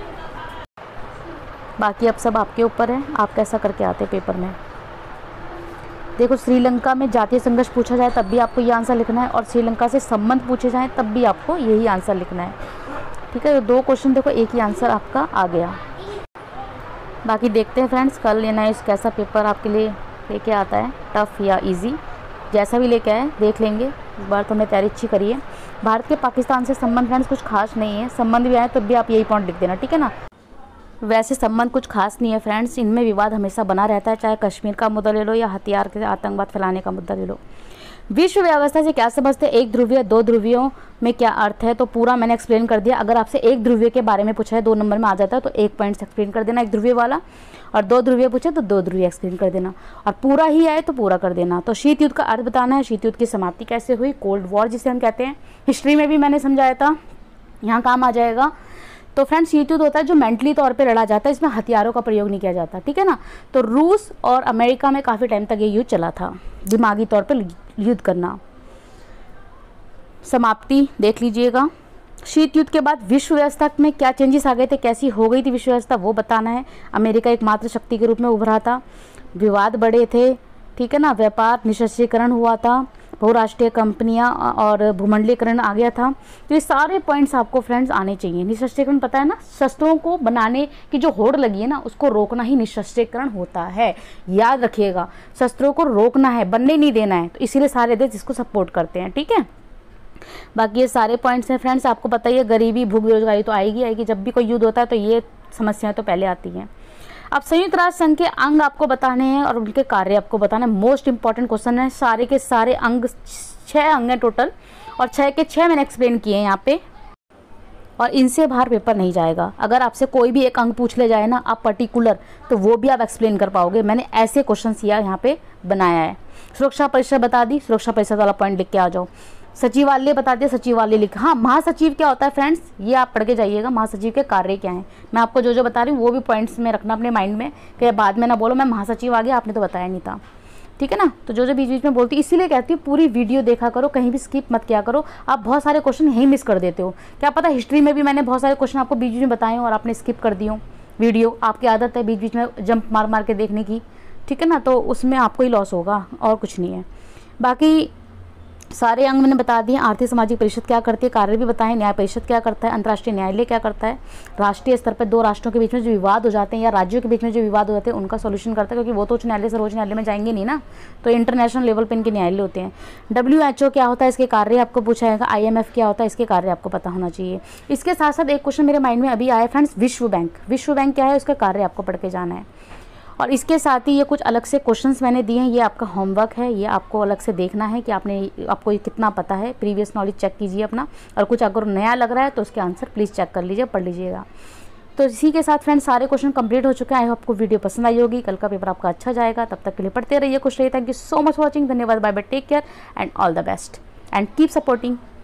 बाकी अब सब आपके ऊपर है, आप कैसा करके आते पेपर में। देखो श्रीलंका में जातीय संघर्ष पूछा जाए तब भी आपको ये आंसर लिखना है और श्रीलंका से संबंध पूछे जाएँ तब भी आपको यही आंसर लिखना है, ठीक है। तो 2 क्वेश्चन देखो एक ही आंसर आपका आ गया। बाकी देखते हैं फ्रेंड्स कल लेना इस कैसा पेपर आपके लिए लेके आता है, टफ या इजी, जैसा भी लेके आए देख लेंगे। इस बार तो हमने तैयारी अच्छी करी है। भारत के पाकिस्तान से संबंध फ्रेंड्स कुछ खास नहीं है, संबंध भी आए तो भी आप यही पॉइंट लिख देना, ठीक है ना। वैसे संबंध कुछ खास नहीं है फ्रेंड्स, इनमें विवाद हमेशा बना रहता है, चाहे कश्मीर का मुद्दा ले लो या हथियार के आतंकवाद फैलाने का मुद्दा ले लो। विश्व व्यवस्था से क्या समझते हैं, एक ध्रुवीय 2 ध्रुवियों में क्या अर्थ है, तो पूरा मैंने एक्सप्लेन कर दिया। अगर आपसे एक ध्रुवीय के बारे में पूछा है 2 नंबर में आ जाता है तो 1 पॉइंट एक्सप्लेन कर देना एक ध्रुवीय वाला, और 2 ध्रुवीय पूछे तो 2 ध्रुवीय एक्सप्लेन कर देना, और पूरा ही आए तो पूरा कर देना। तो शीत युद्ध का अर्थ बताना है, शीत युद्ध की समाप्ति कैसे हुई, कोल्ड वॉर जिसे हम कहते हैं, हिस्ट्री में भी मैंने समझाया था, यहाँ काम आ जाएगा। तो फ्रेंड्स शीत युद्ध होता है जो मेंटली तौर पे लड़ा जाता है, इसमें हथियारों का प्रयोग नहीं किया जाता, ठीक है ना। तो रूस और अमेरिका में काफ़ी टाइम तक ये युद्ध चला था, दिमागी तौर पे युद्ध करना। समाप्ति देख लीजिएगा। शीत युद्ध के बाद विश्व व्यवस्था में क्या चेंजेस आ गए थे, कैसी हो गई थी विश्व व्यवस्था, वो बताना है। अमेरिका एकमात्र शक्ति के रूप में उभरा था, विवाद बढ़े थे, ठीक है ना, व्यापार निशस्त्रीकरण हुआ था, बहुराष्ट्रीय कंपनियां और भूमंडलीकरण आ गया था। तो ये सारे पॉइंट्स आपको फ्रेंड्स आने चाहिए। निशस्त्रीकरण पता है ना, शस्त्रों को बनाने की जो होड़ लगी है ना उसको रोकना ही निशस्त्रीकरण होता है, याद रखिएगा। शस्त्रों को रोकना है, बनने नहीं देना है, तो इसीलिए सारे देश इसको सपोर्ट करते हैं, ठीक है। बाकी ये सारे पॉइंट्स हैं फ्रेंड्स, आपको बताइए गरीबी भूख बेरोजगारी तो आएगी आएगी, जब भी कोई युद्ध होता है तो ये समस्याएं तो पहले आती हैं। अब संयुक्त राष्ट्र संघ के अंग आपको बताने हैं और उनके कार्य आपको बताना है। मोस्ट इंपॉर्टेंट क्वेश्चन है। सारे के सारे अंग 6 अंग हैं टोटल, और 6 के 6 मैंने एक्सप्लेन किए हैं यहाँ पे, और इनसे बाहर पेपर नहीं जाएगा। अगर आपसे कोई भी एक अंग पूछ ले जाए ना आप पर्टिकुलर, तो वो भी आप एक्सप्लेन कर पाओगे। मैंने ऐसे क्वेश्चन यहाँ पे बनाया है। सुरक्षा परिषद बता दी, सुरक्षा परिषद वाला पॉइंट लिख के आ जाओ। सचिवालय बता दिया, सचिवालय लिख। हाँ, महासचिव क्या होता है फ्रेंड्स, ये आप पढ़ के जाइएगा। महासचिव के कार्य क्या हैं, मैं आपको जो जो बता रही हूँ वो भी पॉइंट्स में रखना अपने माइंड में, कि बाद में ना बोलो मैं महासचिव आ गया, आपने तो बताया नहीं था। ठीक है ना। तो जो जो बीच बीच में बोलती, इसीलिए कहती हूँ पूरी वीडियो देखा करो, कहीं भी स्किप मत किया करो। आप बहुत सारे क्वेश्चन यहीं मिस कर देते हो। क्या पता हिस्ट्री में भी मैंने बहुत सारे क्वेश्चन आपको बीच बीच में बताए और आपने स्किप कर दियो वीडियो। आपकी आदत है बीच बीच में जंप मार मार के देखने की, ठीक है ना, तो उसमें आपको ही लॉस होगा और कुछ नहीं है। बाकी सारे अंग मैंने बता दिए। आर्थिक सामाजिक परिषद क्या करती है, कार्य भी बताएं। न्याय परिषद क्या करता है, अंतर्राष्ट्रीय न्यायालय क्या करता है। राष्ट्रीय स्तर पर 2 राष्ट्रों के बीच में जो विवाद हो जाते हैं या राज्यों के बीच में जो विवाद हो जाते हैं उनका सॉल्यूशन करता है, क्योंकि वो तो उच्च न्यायालय सर्वोच्च न्यायालय में जाएंगे नहीं ना, तो इंटरनेशनल लेवल पे इनके न्यायालय होते हैं। WHO क्या होता है, इसके कार्य आपको पूछा जाएगा। IMF क्या होता है, इसके कार्य आपको पता होना चाहिए। इसके साथ साथ एक क्वेश्चन मेरे माइंड में अभी आया फ्रेंड्स, विश्व बैंक। विश्व बैंक क्या है, उसका कार्य आपको पढ़ के जाना है। और इसके साथ ही ये कुछ अलग से क्वेश्चंस मैंने दिए हैं, ये आपका होमवर्क है, ये आपको अलग से देखना है कि आपको ये कितना पता है। प्रीवियस नॉलेज चेक कीजिए अपना, और कुछ अगर नया लग रहा है तो उसके आंसर प्लीज़ चेक कर लीजिए, पढ़ लीजिएगा। तो इसी के साथ फ्रेंड्स सारे क्वेश्चन कंप्लीट हो चुके हैं। आई होप आपको वीडियो पसंद आई होगी, कल का पेपर आपका अच्छा जाएगा। तब तक के लिए पढ़ते रहिए, खुश रहिए। Thank you so much for watching. धन्यवाद, bye bye, take care and all the best and keep supporting.